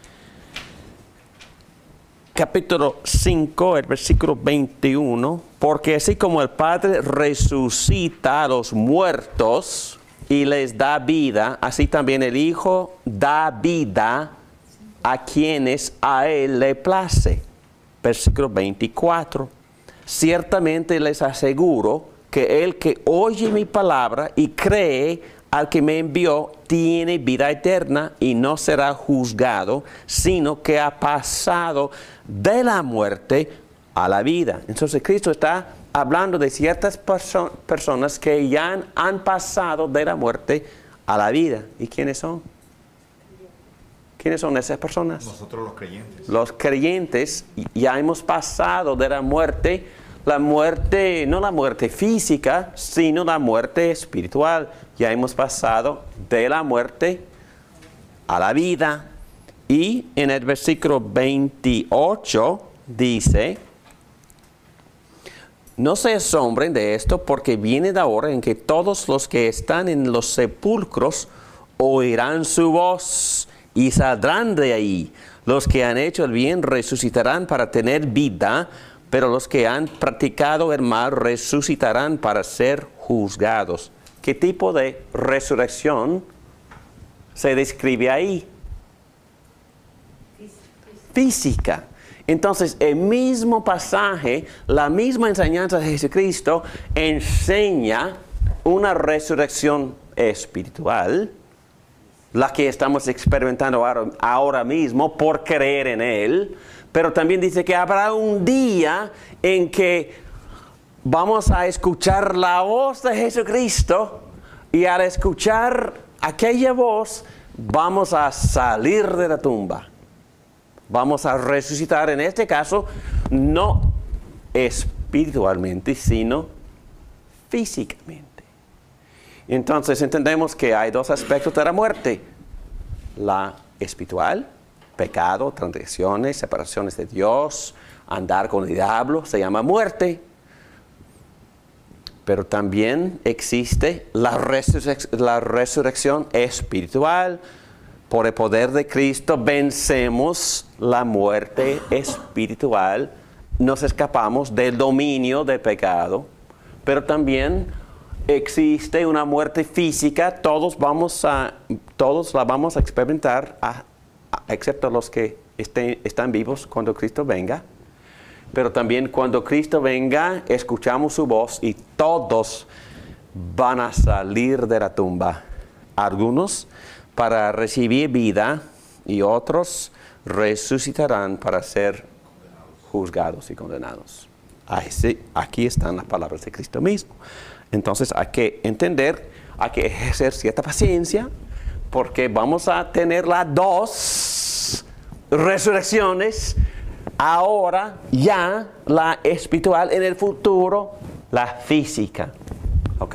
capítulo cinco, el versículo veintiuno, porque así como el Padre resucita a los muertos y les da vida, así también el Hijo da vida a quienes a Él le place. Versículo veinticuatro, ciertamente les aseguro que el que oye mi palabra y cree al que me envió tiene vida eterna y no será juzgado, sino que ha pasado de la muerte a la vida. Entonces Cristo está hablando de ciertas perso- personas que ya han, han pasado de la muerte a la vida. ¿Y quiénes son? ¿Quiénes son esas personas? Nosotros los creyentes. Los creyentes ya hemos pasado de la muerte, la muerte, no la muerte física, sino la muerte espiritual. Ya hemos pasado de la muerte a la vida. Y en el versículo veintiocho dice, no se asombren de esto, porque viene la hora en que todos los que están en los sepulcros oirán su voz y saldrán de ahí. Los que han hecho el bien resucitarán para tener vida, pero los que han practicado el mal resucitarán para ser juzgados. ¿Qué tipo de resurrección se describe ahí? Física. Entonces, el mismo pasaje, la misma enseñanza de Jesucristo enseña una resurrección espiritual, la que estamos experimentando ahora, ahora mismo por creer en Él, pero también dice que habrá un día en que vamos a escuchar la voz de Jesucristo y al escuchar aquella voz vamos a salir de la tumba. Vamos a resucitar, en este caso, no espiritualmente, sino físicamente. Entonces entendemos que hay dos aspectos de la muerte. La espiritual, pecado, transgresiones, separaciones de Dios, andar con el diablo, se llama muerte. Pero también existe la, resurrec- la resurrección espiritual. Por el poder de Cristo vencemos la muerte espiritual, nos escapamos del dominio del pecado, pero también existe una muerte física, todos, vamos a, todos la vamos a experimentar, a, a, excepto los que estén, están vivos cuando Cristo venga, pero también cuando Cristo venga escuchamos su voz y todos van a salir de la tumba, algunos para recibir vida y otros resucitarán para ser juzgados y condenados. Así, aquí están las palabras de Cristo mismo. Entonces hay que entender, hay que ejercer cierta paciencia, porque vamos a tener las dos resurrecciones, ahora ya la espiritual, en el futuro la física. ¿Ok?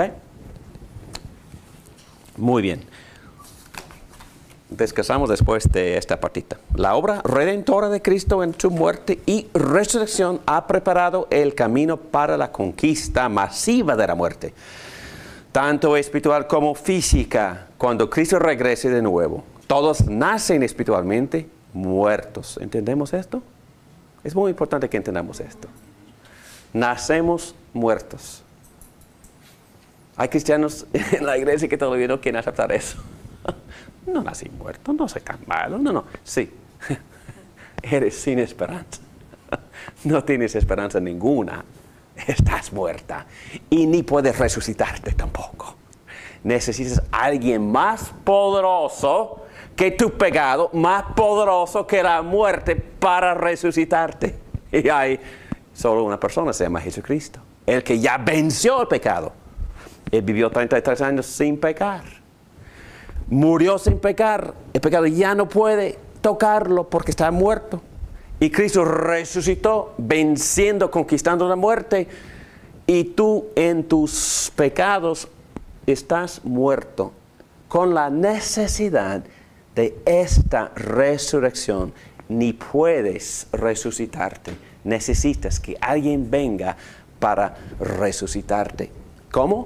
Muy bien. Descansamos después de esta partita. La obra redentora de Cristo en su muerte y resurrección ha preparado el camino para la conquista masiva de la muerte, tanto espiritual como física, cuando Cristo regrese de nuevo. Todos nacen espiritualmente muertos. ¿Entendemos esto? Es muy importante que entendamos esto. Nacemos muertos. Hay cristianos en la iglesia que todavía no quieren aceptar eso. No nací muerto, no soy tan malo. No, no, sí. Eres sin esperanza. No tienes esperanza ninguna. Estás muerta. Y ni puedes resucitarte tampoco. Necesitas a alguien más poderoso que tu pecado, más poderoso que la muerte para resucitarte. Y hay solo una persona, se llama Jesucristo. El que ya venció el pecado. Él vivió treinta y tres años sin pecar. Murió sin pecar. El pecado ya no puede tocarlo porque está muerto. Y Cristo resucitó, venciendo, conquistando la muerte. Y tú en tus pecados estás muerto, con la necesidad de esta resurrección. Ni puedes resucitarte. Necesitas que alguien venga para resucitarte. ¿Cómo?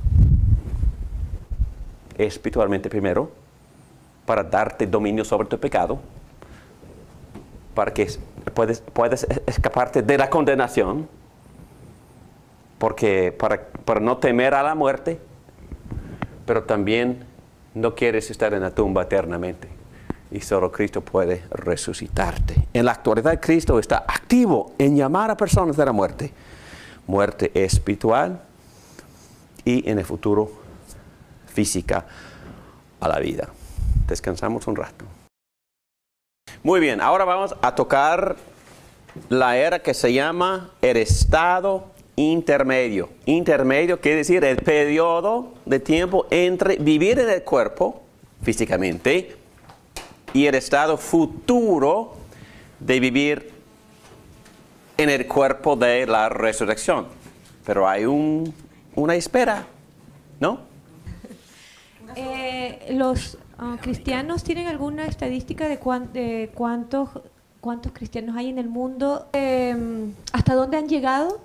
Espiritualmente primero, para darte dominio sobre tu pecado, para que puedes, puedes escaparte de la condenación, porque para, para no temer a la muerte, pero también no quieres estar en la tumba eternamente. Y solo Cristo puede resucitarte. En la actualidad, Cristo está activo en llamar a personas de la muerte. Muerte espiritual y en el futuro física a la vida. Descansamos un rato. Muy bien, ahora vamos a tocar la era que se llama el estado intermedio. Intermedio quiere decir el periodo de tiempo entre vivir en el cuerpo físicamente y el estado futuro de vivir en el cuerpo de la resurrección. Pero hay un, una espera, ¿no? Eh, ¿Los uh, cristianos tienen alguna estadística de, cuán, de cuántos, cuántos cristianos hay en el mundo? Eh, ¿Hasta dónde han llegado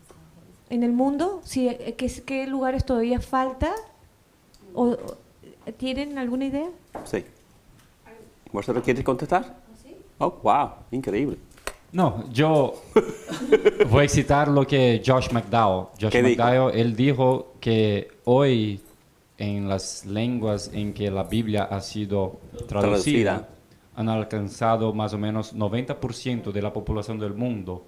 en el mundo? Si, ¿qué, ¿Qué lugares todavía falta? ¿O, ¿Tienen alguna idea? Sí. ¿Vosotros quieres contestar? Oh, wow, increíble. No, yo voy a citar lo que Josh McDowell. Josh ¿Qué dijo? McDowell, él dijo que hoy en las lenguas en que la Biblia ha sido traducida, Traducida. han alcanzado más o menos noventa por ciento de la población del mundo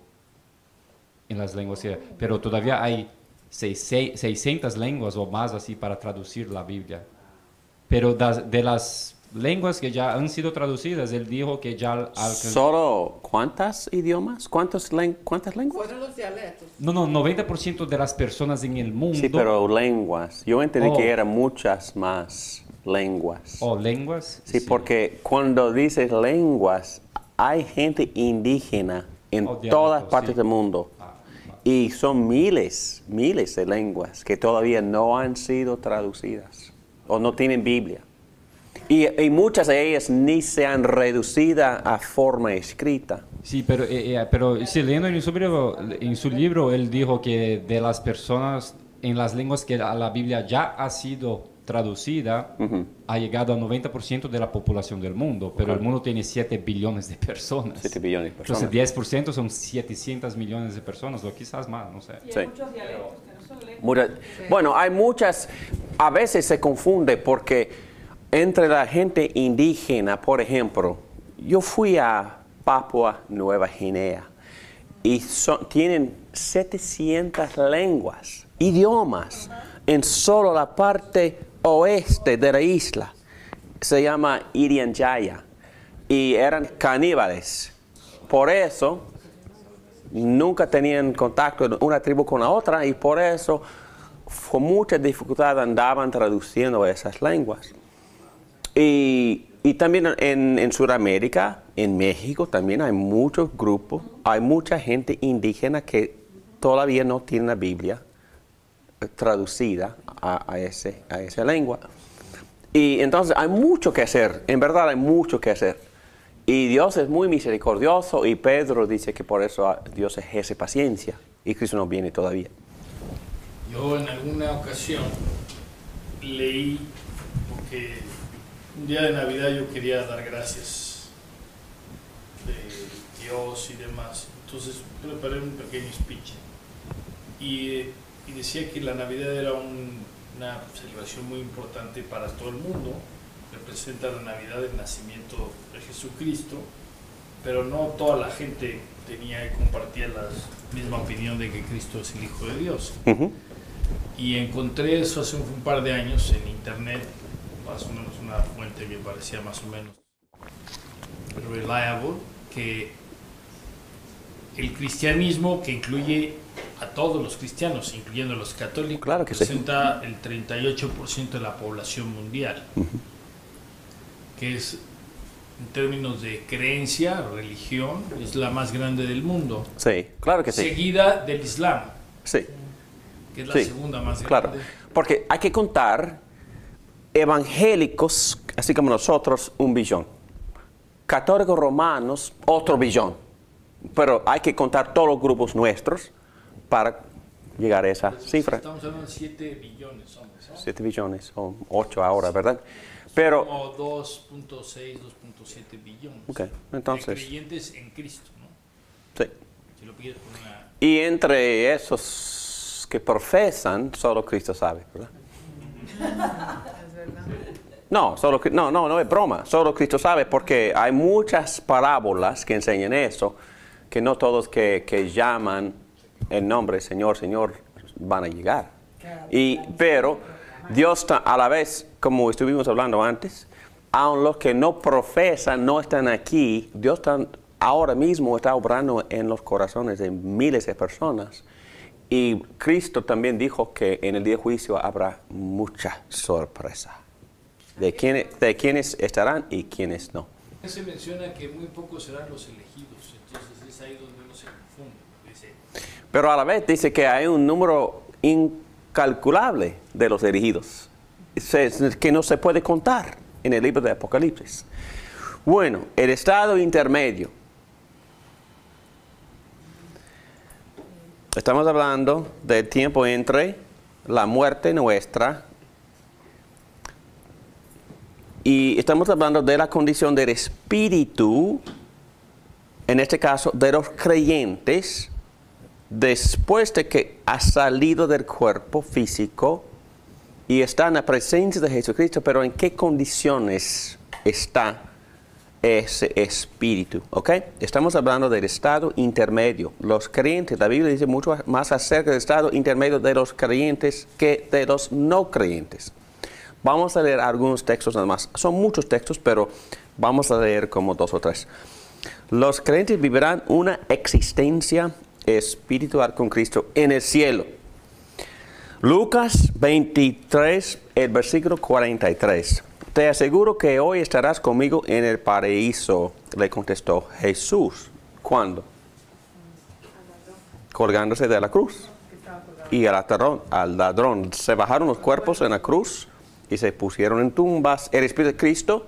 en las lenguas. Pero todavía hay seiscientas lenguas o más así para traducir la Biblia. Pero das- de las lenguas que ya han sido traducidas, él dijo que ya alcanzó... ¿Solo cuántos idiomas? ¿Cuántos len- ¿Cuántas lenguas? Fueron los dialectos. No, no, noventa por ciento de las personas en el mundo... Sí, pero lenguas. Yo entendí Oh. que eran muchas más lenguas. ¿O lenguas? Sí, porque cuando dices lenguas, hay gente indígena en Oh, dialectos, todas partes sí. del mundo. Ah, Y son miles, miles de lenguas que todavía no han sido traducidas o no tienen Biblia. Y, y muchas de ellas ni se han reducido a forma escrita. sí, pero, eh, eh, pero sí, leyendo en su, libro, en su libro, él dijo que de las personas en las lenguas que la, la Biblia ya ha sido traducida, Ujú. ha llegado a noventa por ciento de la población del mundo, pero Ok. el mundo tiene siete billones de personas. siete billones de personas. Entonces diez por ciento son setecientos millones de personas, o quizás más, no sé. Sí. Muchas- Bueno, hay muchas, a veces se confunde porque entre la gente indígena, por ejemplo, yo fui a Papua Nueva Guinea y son- tienen setecientas lenguas, idiomas, en solo la parte oeste de la isla. Se llama Irian Jaya y eran caníbales. Por eso nunca tenían contacto de una tribu con la otra y por eso con mucha dificultad andaban traduciendo esas lenguas. Y, y también en, en Sudamérica, en México también hay muchos grupos, hay mucha gente indígena que todavía no tiene la Biblia traducida a, a, ese, a esa lengua. Y entonces hay mucho que hacer, en verdad hay mucho que hacer. Y Dios es muy misericordioso y Pedro dice que por eso Dios ejerce paciencia y Cristo no viene todavía. Yo en alguna ocasión leí, porque un día de Navidad yo quería dar gracias de Dios y demás, entonces preparé un pequeño speech y, y decía que la Navidad era un, una celebración muy importante para todo el mundo, representa la Navidad del nacimiento de Jesucristo, pero no toda la gente tenía y compartía la misma opinión de que Cristo es el Hijo de Dios. Uh-huh. Y encontré eso hace un par de años en internet, más o menos una fuente que parecía más o menos reliable, que el cristianismo, que incluye a todos los cristianos, incluyendo los católicos, Claro que sí. representa el treinta y ocho por ciento de la población mundial, Ujú. que es, en términos de creencia, religión, es la más grande del mundo, Sí, claro que sí. seguida del Islam, Sí, que es la sí, segunda más claro. grande. Porque hay que contar evangélicos, así como nosotros, un billón. Católicos romanos, otro billón. Pero hay que contar todos los grupos nuestros para llegar a esa Entonces, cifra. Estamos hablando de siete billones hombres, ¿no? siete billones, o ocho ahora, ¿verdad? Pero, Como dos punto seis, dos punto siete billones ok, entonces, de creyentes en Cristo, ¿no? sí. Si lo pides por una... Y entre esos que profesan, solo Cristo sabe, ¿verdad? No, solo, Cri- no, no, no es broma, solo Cristo sabe, porque hay muchas parábolas que enseñan eso, que no todos que, que llaman el nombre Señor, Señor, van a llegar. Y, pero Dios ta- a la vez, como estuvimos hablando antes, aun los que no profesan, no están aquí, Dios está, ahora mismo está obrando en los corazones de miles de personas. Y Cristo también dijo que en el día de juicio habrá mucha sorpresa de quiénes, de quiénes estarán y quiénes no. Se menciona que muy pocos serán los elegidos, entonces es ahí donde uno se confunde. Dice, Pero a la vez dice que hay un número incalculable de los elegidos, se- que no se puede contar en el libro de Apocalipsis. Bueno, el estado intermedio. Estamos hablando del tiempo entre la muerte nuestra y estamos hablando de la condición del espíritu, en este caso de los creyentes, después de que ha salido del cuerpo físico y está en la presencia de Jesucristo, pero en qué condiciones está ese espíritu, ¿ok? Estamos hablando del estado intermedio. Los creyentes, la Biblia dice mucho más acerca del estado intermedio de los creyentes que de los no creyentes. Vamos a leer algunos textos nada más. Son muchos textos, pero vamos a leer como dos o tres. Los creyentes vivirán una existencia espiritual con Cristo en el cielo. Lucas veintitrés, el versículo cuarenta y tres. Te aseguro que hoy estarás conmigo en el paraíso, le contestó Jesús. ¿Cuándo? Colgándose de la cruz. Y al ladrón, al ladrón. Se bajaron los cuerpos en la cruz y se pusieron en tumbas. El Espíritu de Cristo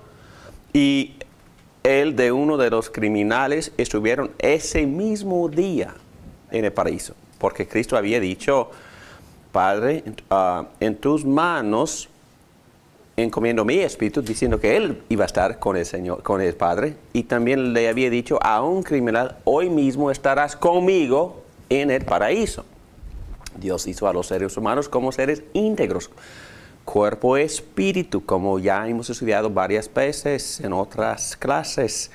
y el de uno de los criminales estuvieron ese mismo día en el paraíso. Porque Cristo había dicho, Padre, uh, en tus manos encomiendo mi espíritu, diciendo que él iba a estar con el Señor, con el Padre, y también le había dicho a un criminal, hoy mismo estarás conmigo en el paraíso. Dios hizo a los seres humanos como seres íntegros, cuerpo, espíritu, como ya hemos estudiado varias veces en otras clases.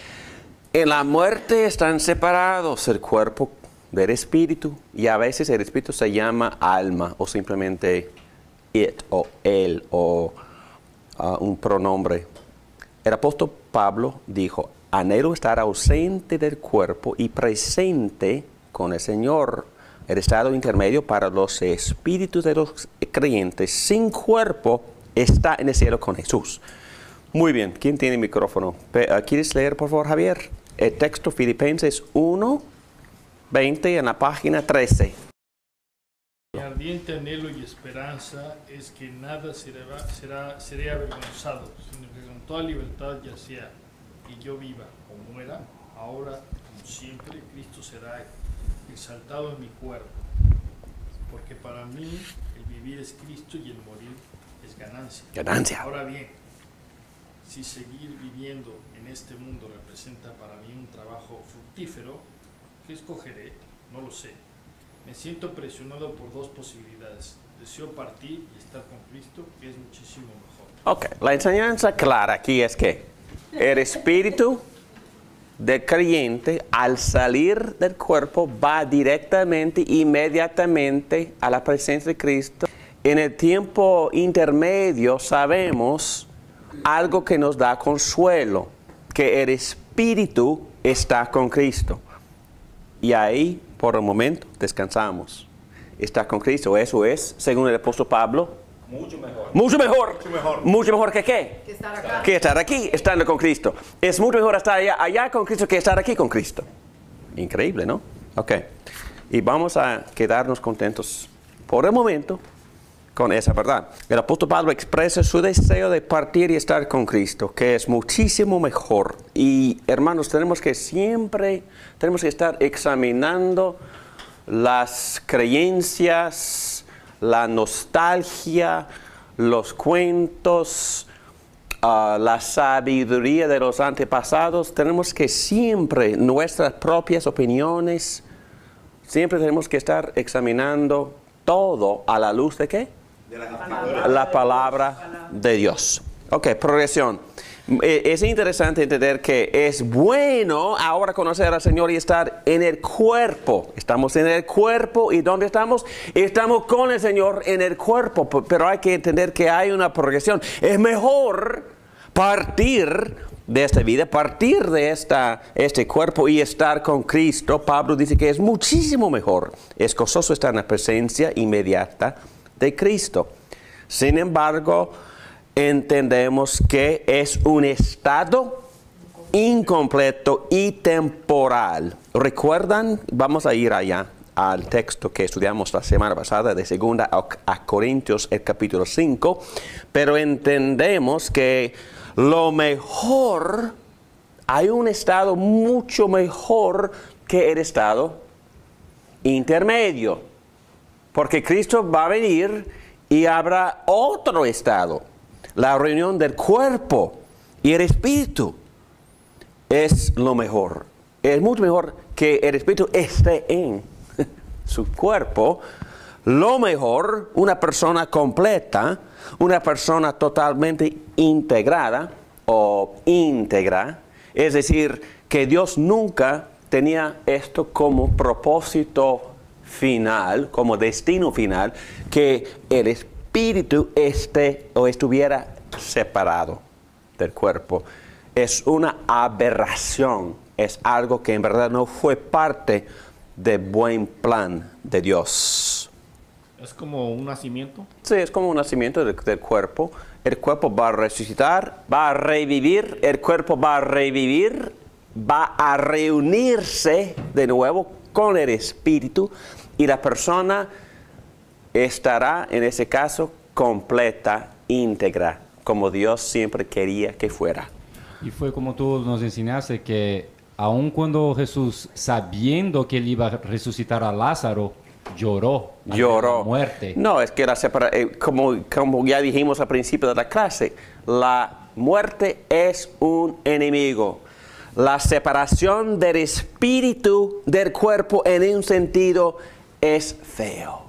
En la muerte están separados el cuerpo del espíritu, y a veces el espíritu se llama alma, o simplemente it, o él, o Uh, un pronombre. El apóstol Pablo dijo, anhelo estar ausente del cuerpo y presente con el Señor. El estado intermedio para los espíritus de los creyentes sin cuerpo está en el cielo con Jesús. Muy bien, ¿quién tiene el micrófono? ¿Quieres leer, por favor, Javier? El texto Filipenses uno, veinte en la página trece. mi ardiente anhelo y esperanza es que nada será, será, seré avergonzado, sino que con toda libertad, ya sea que yo viva o muera, ahora como siempre, Cristo será exaltado en mi cuerpo. Porque para mí el vivir es Cristo y el morir es ganancia. Ganancia. Ahora bien, si seguir viviendo en este mundo representa para mí un trabajo fructífero, ¿qué escogeré? No lo sé. Me siento presionado por dos posibilidades. Deseo partir y estar con Cristo, que es muchísimo mejor. Ok, la enseñanza clara aquí es que el espíritu del creyente al salir del cuerpo va directamente, inmediatamente a la presencia de Cristo. En el tiempo intermedio sabemos algo que nos da consuelo, que el espíritu está con Cristo. y ahí por el momento descansamos. Estar con Cristo, eso es, según el apóstol Pablo, Mucho mejor. mucho mejor. Mucho mejor. Mucho mejor que qué? Que estar acá. Que estar aquí, estando con Cristo. Es mucho mejor estar allá, allá con Cristo que estar aquí con Cristo. Increíble, ¿no? Ok. Y vamos a quedarnos contentos por el momento con esa verdad. El apóstol Pablo expresa su deseo de partir y estar con Cristo, que es muchísimo mejor. Y hermanos, tenemos que siempre, tenemos que estar examinando las creencias, la nostalgia, los cuentos, uh, la sabiduría de los antepasados. Tenemos que siempre, nuestras propias opiniones, siempre tenemos que estar examinando todo a la luz de ¿qué? De la, palabra. La palabra de Dios. Ok, progresión. Es interesante entender que es bueno ahora conocer al Señor y estar en el cuerpo. Estamos en el cuerpo y ¿dónde estamos? Estamos con el Señor en el cuerpo, pero hay que entender que hay una progresión. Es mejor partir de esta vida, partir de esta, este cuerpo y estar con Cristo. Pablo dice que es muchísimo mejor. Es gozoso estar en la presencia inmediata de Cristo. Sin embargo, entendemos que es un estado incompleto y temporal. ¿Recuerdan? Vamos a ir allá al texto que estudiamos la semana pasada de segunda a Corintios, el capítulo cinco, pero entendemos que lo mejor, hay un estado mucho mejor que el estado intermedio, porque Cristo va a venir y habrá otro estado. La reunión del cuerpo y el espíritu es lo mejor. Es mucho mejor que el espíritu esté en su cuerpo. Lo mejor, una persona completa, una persona totalmente integrada o íntegra. Es decir, que Dios nunca tenía esto como propósito final, como destino final, que el espíritu espíritu esté o estuviera separado del cuerpo. Es una aberración, es algo que en verdad no fue parte del buen plan de Dios. ¿Es como un nacimiento? Sí, es como un nacimiento del, del cuerpo. El cuerpo va a resucitar, va a revivir, el cuerpo va a revivir, va a reunirse de nuevo con el espíritu y la persona estará en ese caso completa, íntegra, como Dios siempre quería que fuera. Y fue como tú nos enseñaste que aun cuando Jesús, sabiendo que él iba a resucitar a Lázaro, lloró. Lloró. La muerte. No, es que la separa, eh, como, como ya dijimos al principio de la clase, la muerte es un enemigo. La separación del espíritu del cuerpo en un sentido es feo.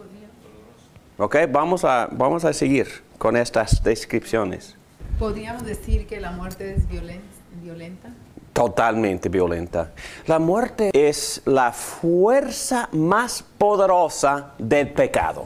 Ok, vamos a, vamos a seguir con estas descripciones. ¿Podríamos decir que la muerte es violen- violenta? Totalmente violenta. La muerte es la fuerza más poderosa del pecado.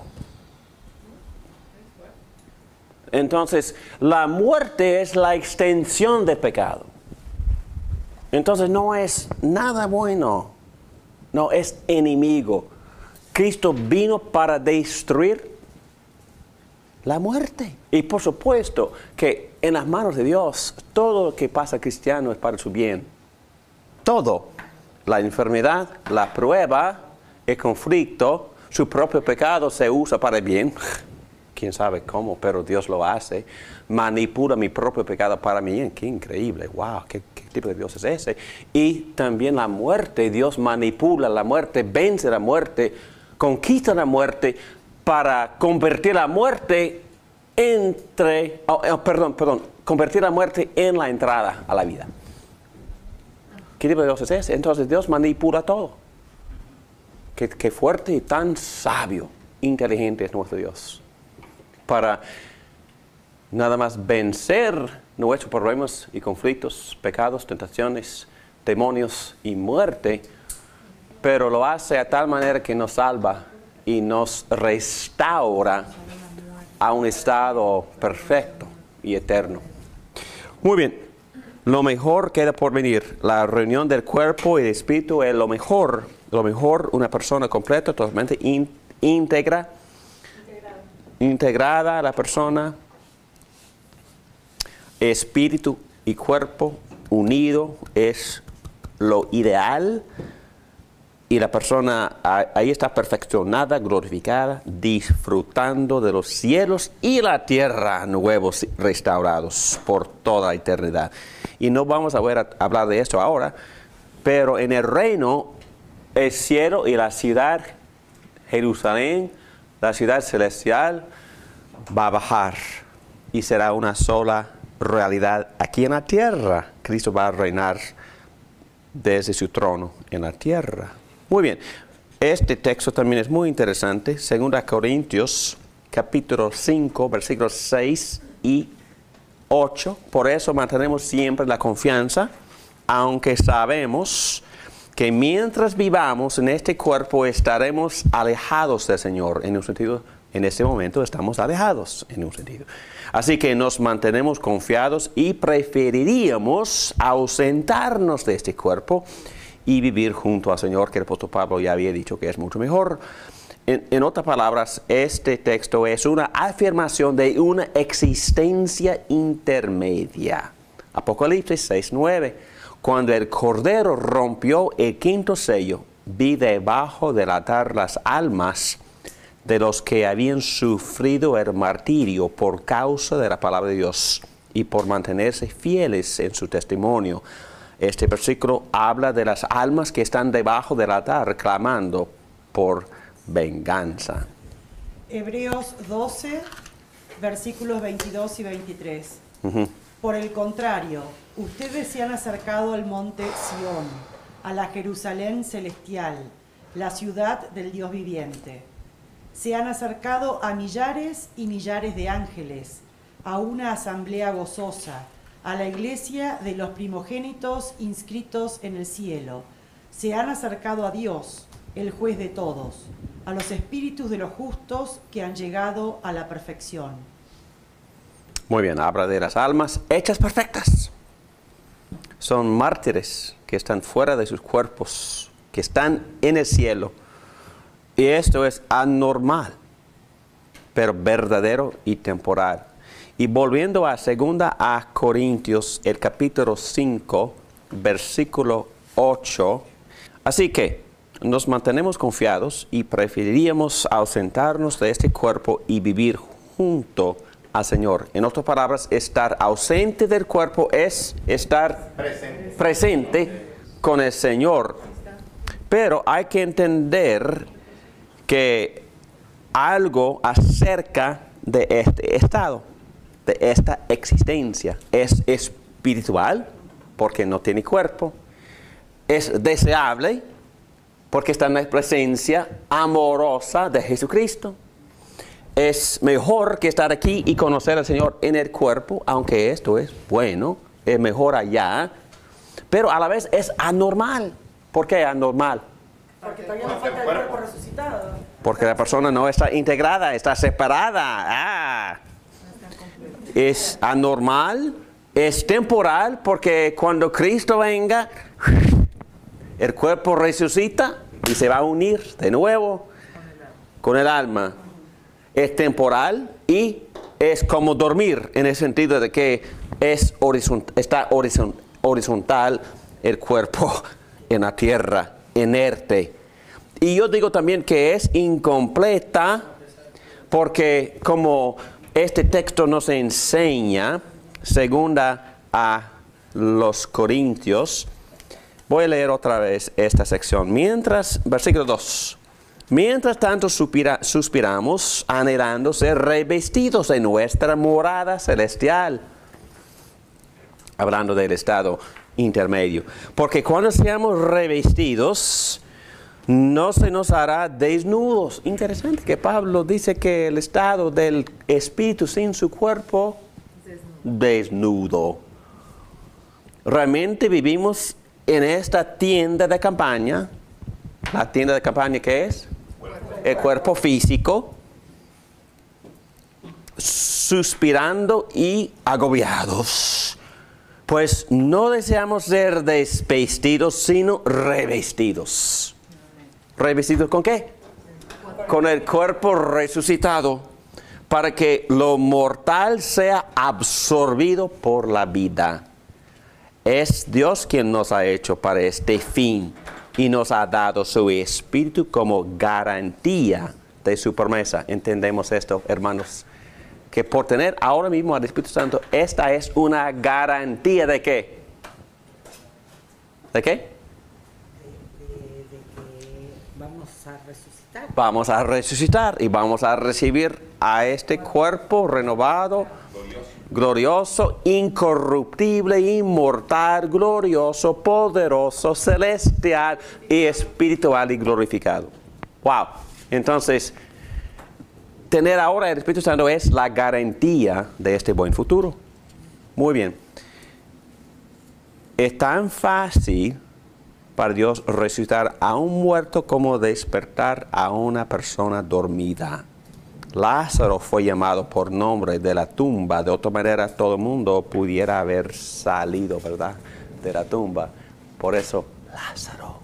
Entonces, la muerte es la extensión del pecado. Entonces, no es nada bueno. No, es enemigo. Cristo vino para destruir la muerte. Y por supuesto que en las manos de Dios, todo lo que pasa cristiano es para su bien. Todo. La enfermedad, la prueba, el conflicto, su propio pecado se usa para el bien. Quién sabe cómo, pero Dios lo hace. Manipula mi propio pecado para mi bien. Qué increíble. Wow, qué, qué tipo de Dios es ese. Y también la muerte. Dios manipula la muerte, vence la muerte, conquista la muerte para convertir la muerte entre, oh, oh, perdón, perdón, convertir la muerte en la entrada a la vida. ¿Qué tipo de Dios es ese? Entonces Dios manipula todo. Qué, qué fuerte y tan sabio, inteligente es nuestro Dios. Para nada más vencer nuestros problemas y conflictos, pecados, tentaciones, demonios y muerte, pero lo hace a tal manera que nos salva y nos restaura a un estado perfecto y eterno. Muy bien, lo mejor queda por venir. La reunión del cuerpo y del espíritu es lo mejor lo mejor, una persona completa, totalmente in, íntegra, integrada. integrada a la persona, espíritu y cuerpo unido es lo ideal, y la persona ahí está perfeccionada, glorificada, disfrutando de los cielos y la tierra nuevos, restaurados por toda la eternidad. Y no vamos a ver a hablar de esto ahora, pero en el reino, el cielo y la ciudad, Jerusalén, la ciudad celestial, va a bajar y será una sola realidad aquí en la tierra. Cristo va a reinar desde su trono en la tierra. Muy bien, este texto también es muy interesante, segunda Corintios, capítulo cinco, versículos seis y ocho. Por eso mantenemos siempre la confianza, aunque sabemos que mientras vivamos en este cuerpo estaremos alejados del Señor. En un sentido, en este momento estamos alejados, en un sentido. Así que nos mantenemos confiados y preferiríamos ausentarnos de este cuerpo y vivir junto al Señor, que el apóstol Pablo ya había dicho que es mucho mejor. En, en otras palabras, este texto es una afirmación de una existencia intermedia. Apocalipsis seis nueve. Cuando el Cordero rompió el quinto sello, vi debajo del altar las almas de los que habían sufrido el martirio por causa de la palabra de Dios y por mantenerse fieles en su testimonio. Este versículo habla de las almas que están debajo del altar clamando por venganza. Hebreos doce, versículos veintidós y veintitrés. Uh-huh. Por el contrario, ustedes se han acercado al monte Sión, a la Jerusalén celestial, la ciudad del Dios viviente. Se han acercado a millares y millares de ángeles, a una asamblea gozosa, a la iglesia de los primogénitos inscritos en el cielo. Se han acercado a Dios, el juez de todos, a los espíritus de los justos que han llegado a la perfección. Muy bien, habla de las almas hechas perfectas. Son mártires que están fuera de sus cuerpos, que están en el cielo. Y esto es anormal, pero verdadero y temporal. Y volviendo a segunda a Corintios, el capítulo cinco, versículo ocho. Así que nos mantenemos confiados y preferiríamos ausentarnos de este cuerpo y vivir junto al Señor. En otras palabras, estar ausente del cuerpo es estar presente, presente con el Señor. Pero hay que entender que algo acerca de este estado, de esta existencia, es espiritual porque no tiene cuerpo, es deseable porque está en la presencia amorosa de Jesucristo. Es mejor que estar aquí y conocer al Señor en el cuerpo, aunque esto es bueno, es mejor allá, pero a la vez es anormal. ¿Por qué anormal? Porque todavía no falta el cuerpo resucitado. Porque la persona no está integrada, está separada. Ah. Es anormal, es temporal, porque cuando Cristo venga, el cuerpo resucita y se va a unir de nuevo con el alma. Es temporal y es como dormir, en el sentido de que es horizont- está horizont- horizontal el cuerpo en la tierra, inerte. Y yo digo también que es incompleta porque como este texto nos enseña, segunda a los Corintios, voy a leer otra vez esta sección. Mientras, versículo dos. Mientras tanto suspira, suspiramos, anhelando ser revestidos de nuestra morada celestial. Hablando del estado intermedio. Porque cuando seamos revestidos, no se nos hará desnudos. Interesante que Pablo dice que el estado del espíritu sin su cuerpo, desnudo. Realmente vivimos en esta tienda de campaña. ¿La tienda de campaña qué es? El cuerpo físico, suspirando y agobiados, pues no deseamos ser desvestidos, sino revestidos. ¿Revestidos con qué? Con el cuerpo resucitado, para que lo mortal sea absorbido por la vida. Es Dios quien nos ha hecho para este fin y nos ha dado su Espíritu como garantía de su promesa. ¿Entendemos esto, hermanos? Que por tener ahora mismo al Espíritu Santo, esta es una garantía de qué. ¿De qué? De, de, de que vamos a resucitar. Vamos a resucitar y vamos a recibir a este cuerpo renovado, glorioso, glorioso incorruptible, inmortal, glorioso, poderoso, celestial y espiritual y glorificado. Wow. Entonces, tener ahora el Espíritu Santo es la garantía de este buen futuro. Muy bien. Es tan fácil para Dios resucitar a un muerto como despertar a una persona dormida. Lázaro fue llamado por nombre de la tumba. De otra manera, todo el mundo pudiera haber salido, ¿verdad?, de la tumba. Por eso, Lázaro,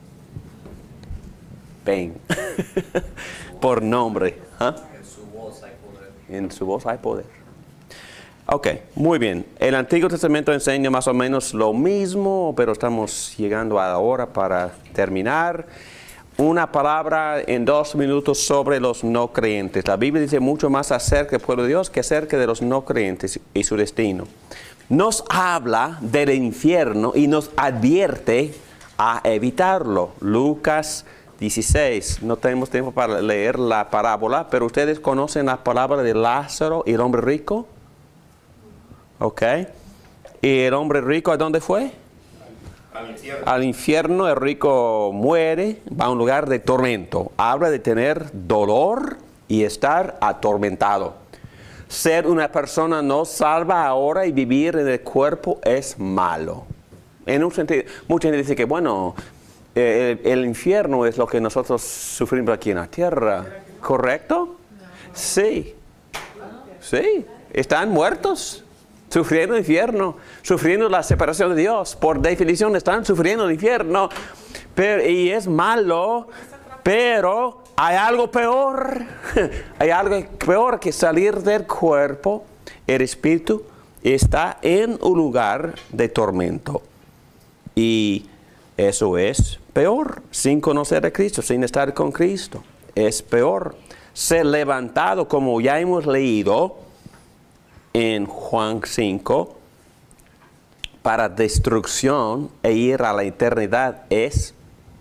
ven. Por nombre. ¿Ah? En su voz hay poder. En su voz hay poder. Ok, muy bien. El Antiguo Testamento enseña más o menos lo mismo, pero estamos llegando a la hora para terminar. Una palabra en dos minutos sobre los no creyentes. La Biblia dice mucho más acerca del pueblo de Dios que acerca de los no creyentes y su destino. Nos habla del infierno y nos advierte a evitarlo. Lucas dieciséis. No tenemos tiempo para leer la parábola, pero ustedes conocen la palabra de Lázaro y el hombre rico. Ok. ¿Y el hombre rico a dónde fue? Al infierno. Al infierno. El rico muere, va a un lugar de tormento. Habla de tener dolor y estar atormentado. Ser una persona no salva ahora y vivir en el cuerpo es malo. En un sentido, mucha gente dice que, bueno, el, el infierno es lo que nosotros sufrimos aquí en la tierra. ¿Correcto? Sí. Sí. Están muertos, sufriendo el infierno, sufriendo la separación de Dios. Por definición están sufriendo el infierno. Pero, y es malo, pero hay algo peor. Hay algo peor que salir del cuerpo. El espíritu está en un lugar de tormento. Y eso es peor, sin conocer a Cristo, sin estar con Cristo. Es peor. Ser levantado, como ya hemos leído en Juan cinco, para destrucción e ir a la eternidad es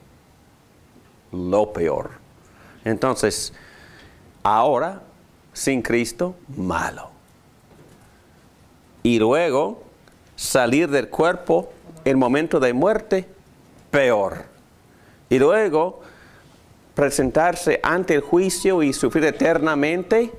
lo peor. Entonces, ahora, sin Cristo, malo. Y luego, salir del cuerpo en momento de muerte, peor. Y luego, presentarse ante el juicio y sufrir eternamente,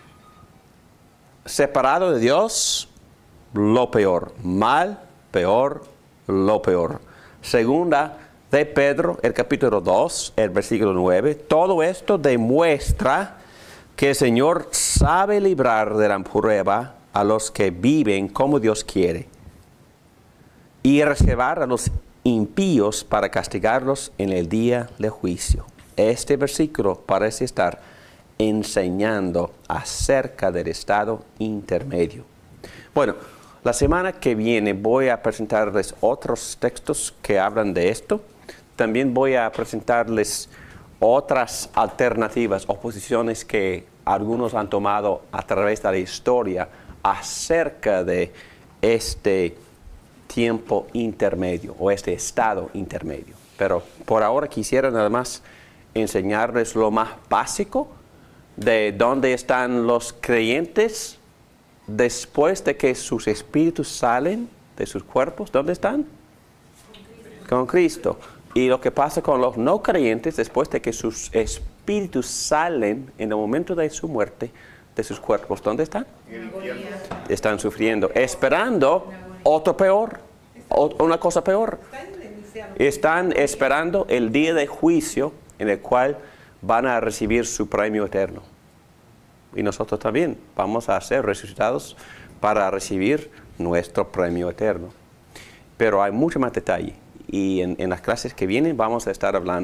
separado de Dios, lo peor. Mal, peor, lo peor. Segunda de Pedro, el capítulo dos, el versículo nueve. Todo esto demuestra que el Señor sabe librar de la prueba a los que viven como Dios quiere y reservar a los impíos para castigarlos en el día de juicio. Este versículo parece estar enseñando acerca del estado intermedio. Bueno, la semana que viene voy a presentarles otros textos que hablan de esto. También voy a presentarles otras alternativas, oposiciones que algunos han tomado a través de la historia acerca de este tiempo intermedio o este estado intermedio. Pero por ahora quisiera nada más enseñarles lo más básico de dónde están los creyentes después de que sus espíritus salen de sus cuerpos. ¿Dónde están? Con Cristo. Y lo que pasa con los no creyentes después de que sus espíritus salen en el momento de su muerte de sus cuerpos. ¿Dónde están? Están sufriendo, esperando otro peor, una cosa peor. Están esperando el día de juicio en el cual van a recibir su premio eterno. Y nosotros también vamos a ser resucitados para recibir nuestro premio eterno. Pero hay mucho más detalle. Y en, en las clases que vienen vamos a estar hablando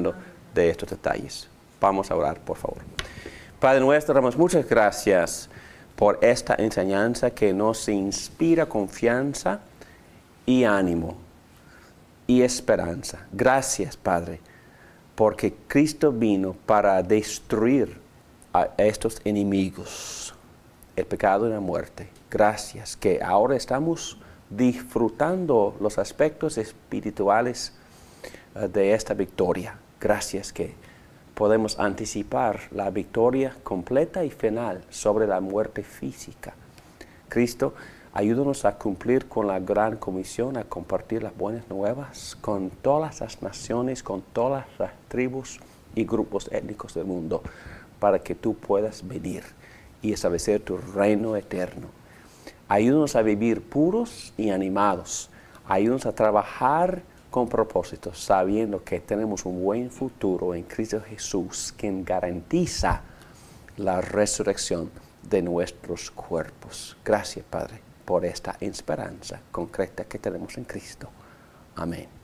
de estos detalles. Vamos a orar, por favor. Padre nuestro, damos muchas gracias por esta enseñanza que nos inspira confianza y ánimo y esperanza. Gracias, Padre, porque Cristo vino para destruir a estos enemigos, el pecado y la muerte. Gracias que ahora estamos disfrutando los aspectos espirituales uh, de esta victoria. Gracias que podemos anticipar la victoria completa y final sobre la muerte física. Cristo, ayúdanos a cumplir con la gran comisión, a compartir las buenas nuevas con todas las naciones, con todas las tribus y grupos étnicos del mundo, para que tú puedas venir y establecer tu reino eterno. Ayúdanos a vivir puros y animados. Ayúdanos a trabajar con propósitos, sabiendo que tenemos un buen futuro en Cristo Jesús, quien garantiza la resurrección de nuestros cuerpos. Gracias, Padre, por esta esperanza concreta que tenemos en Cristo. Amén.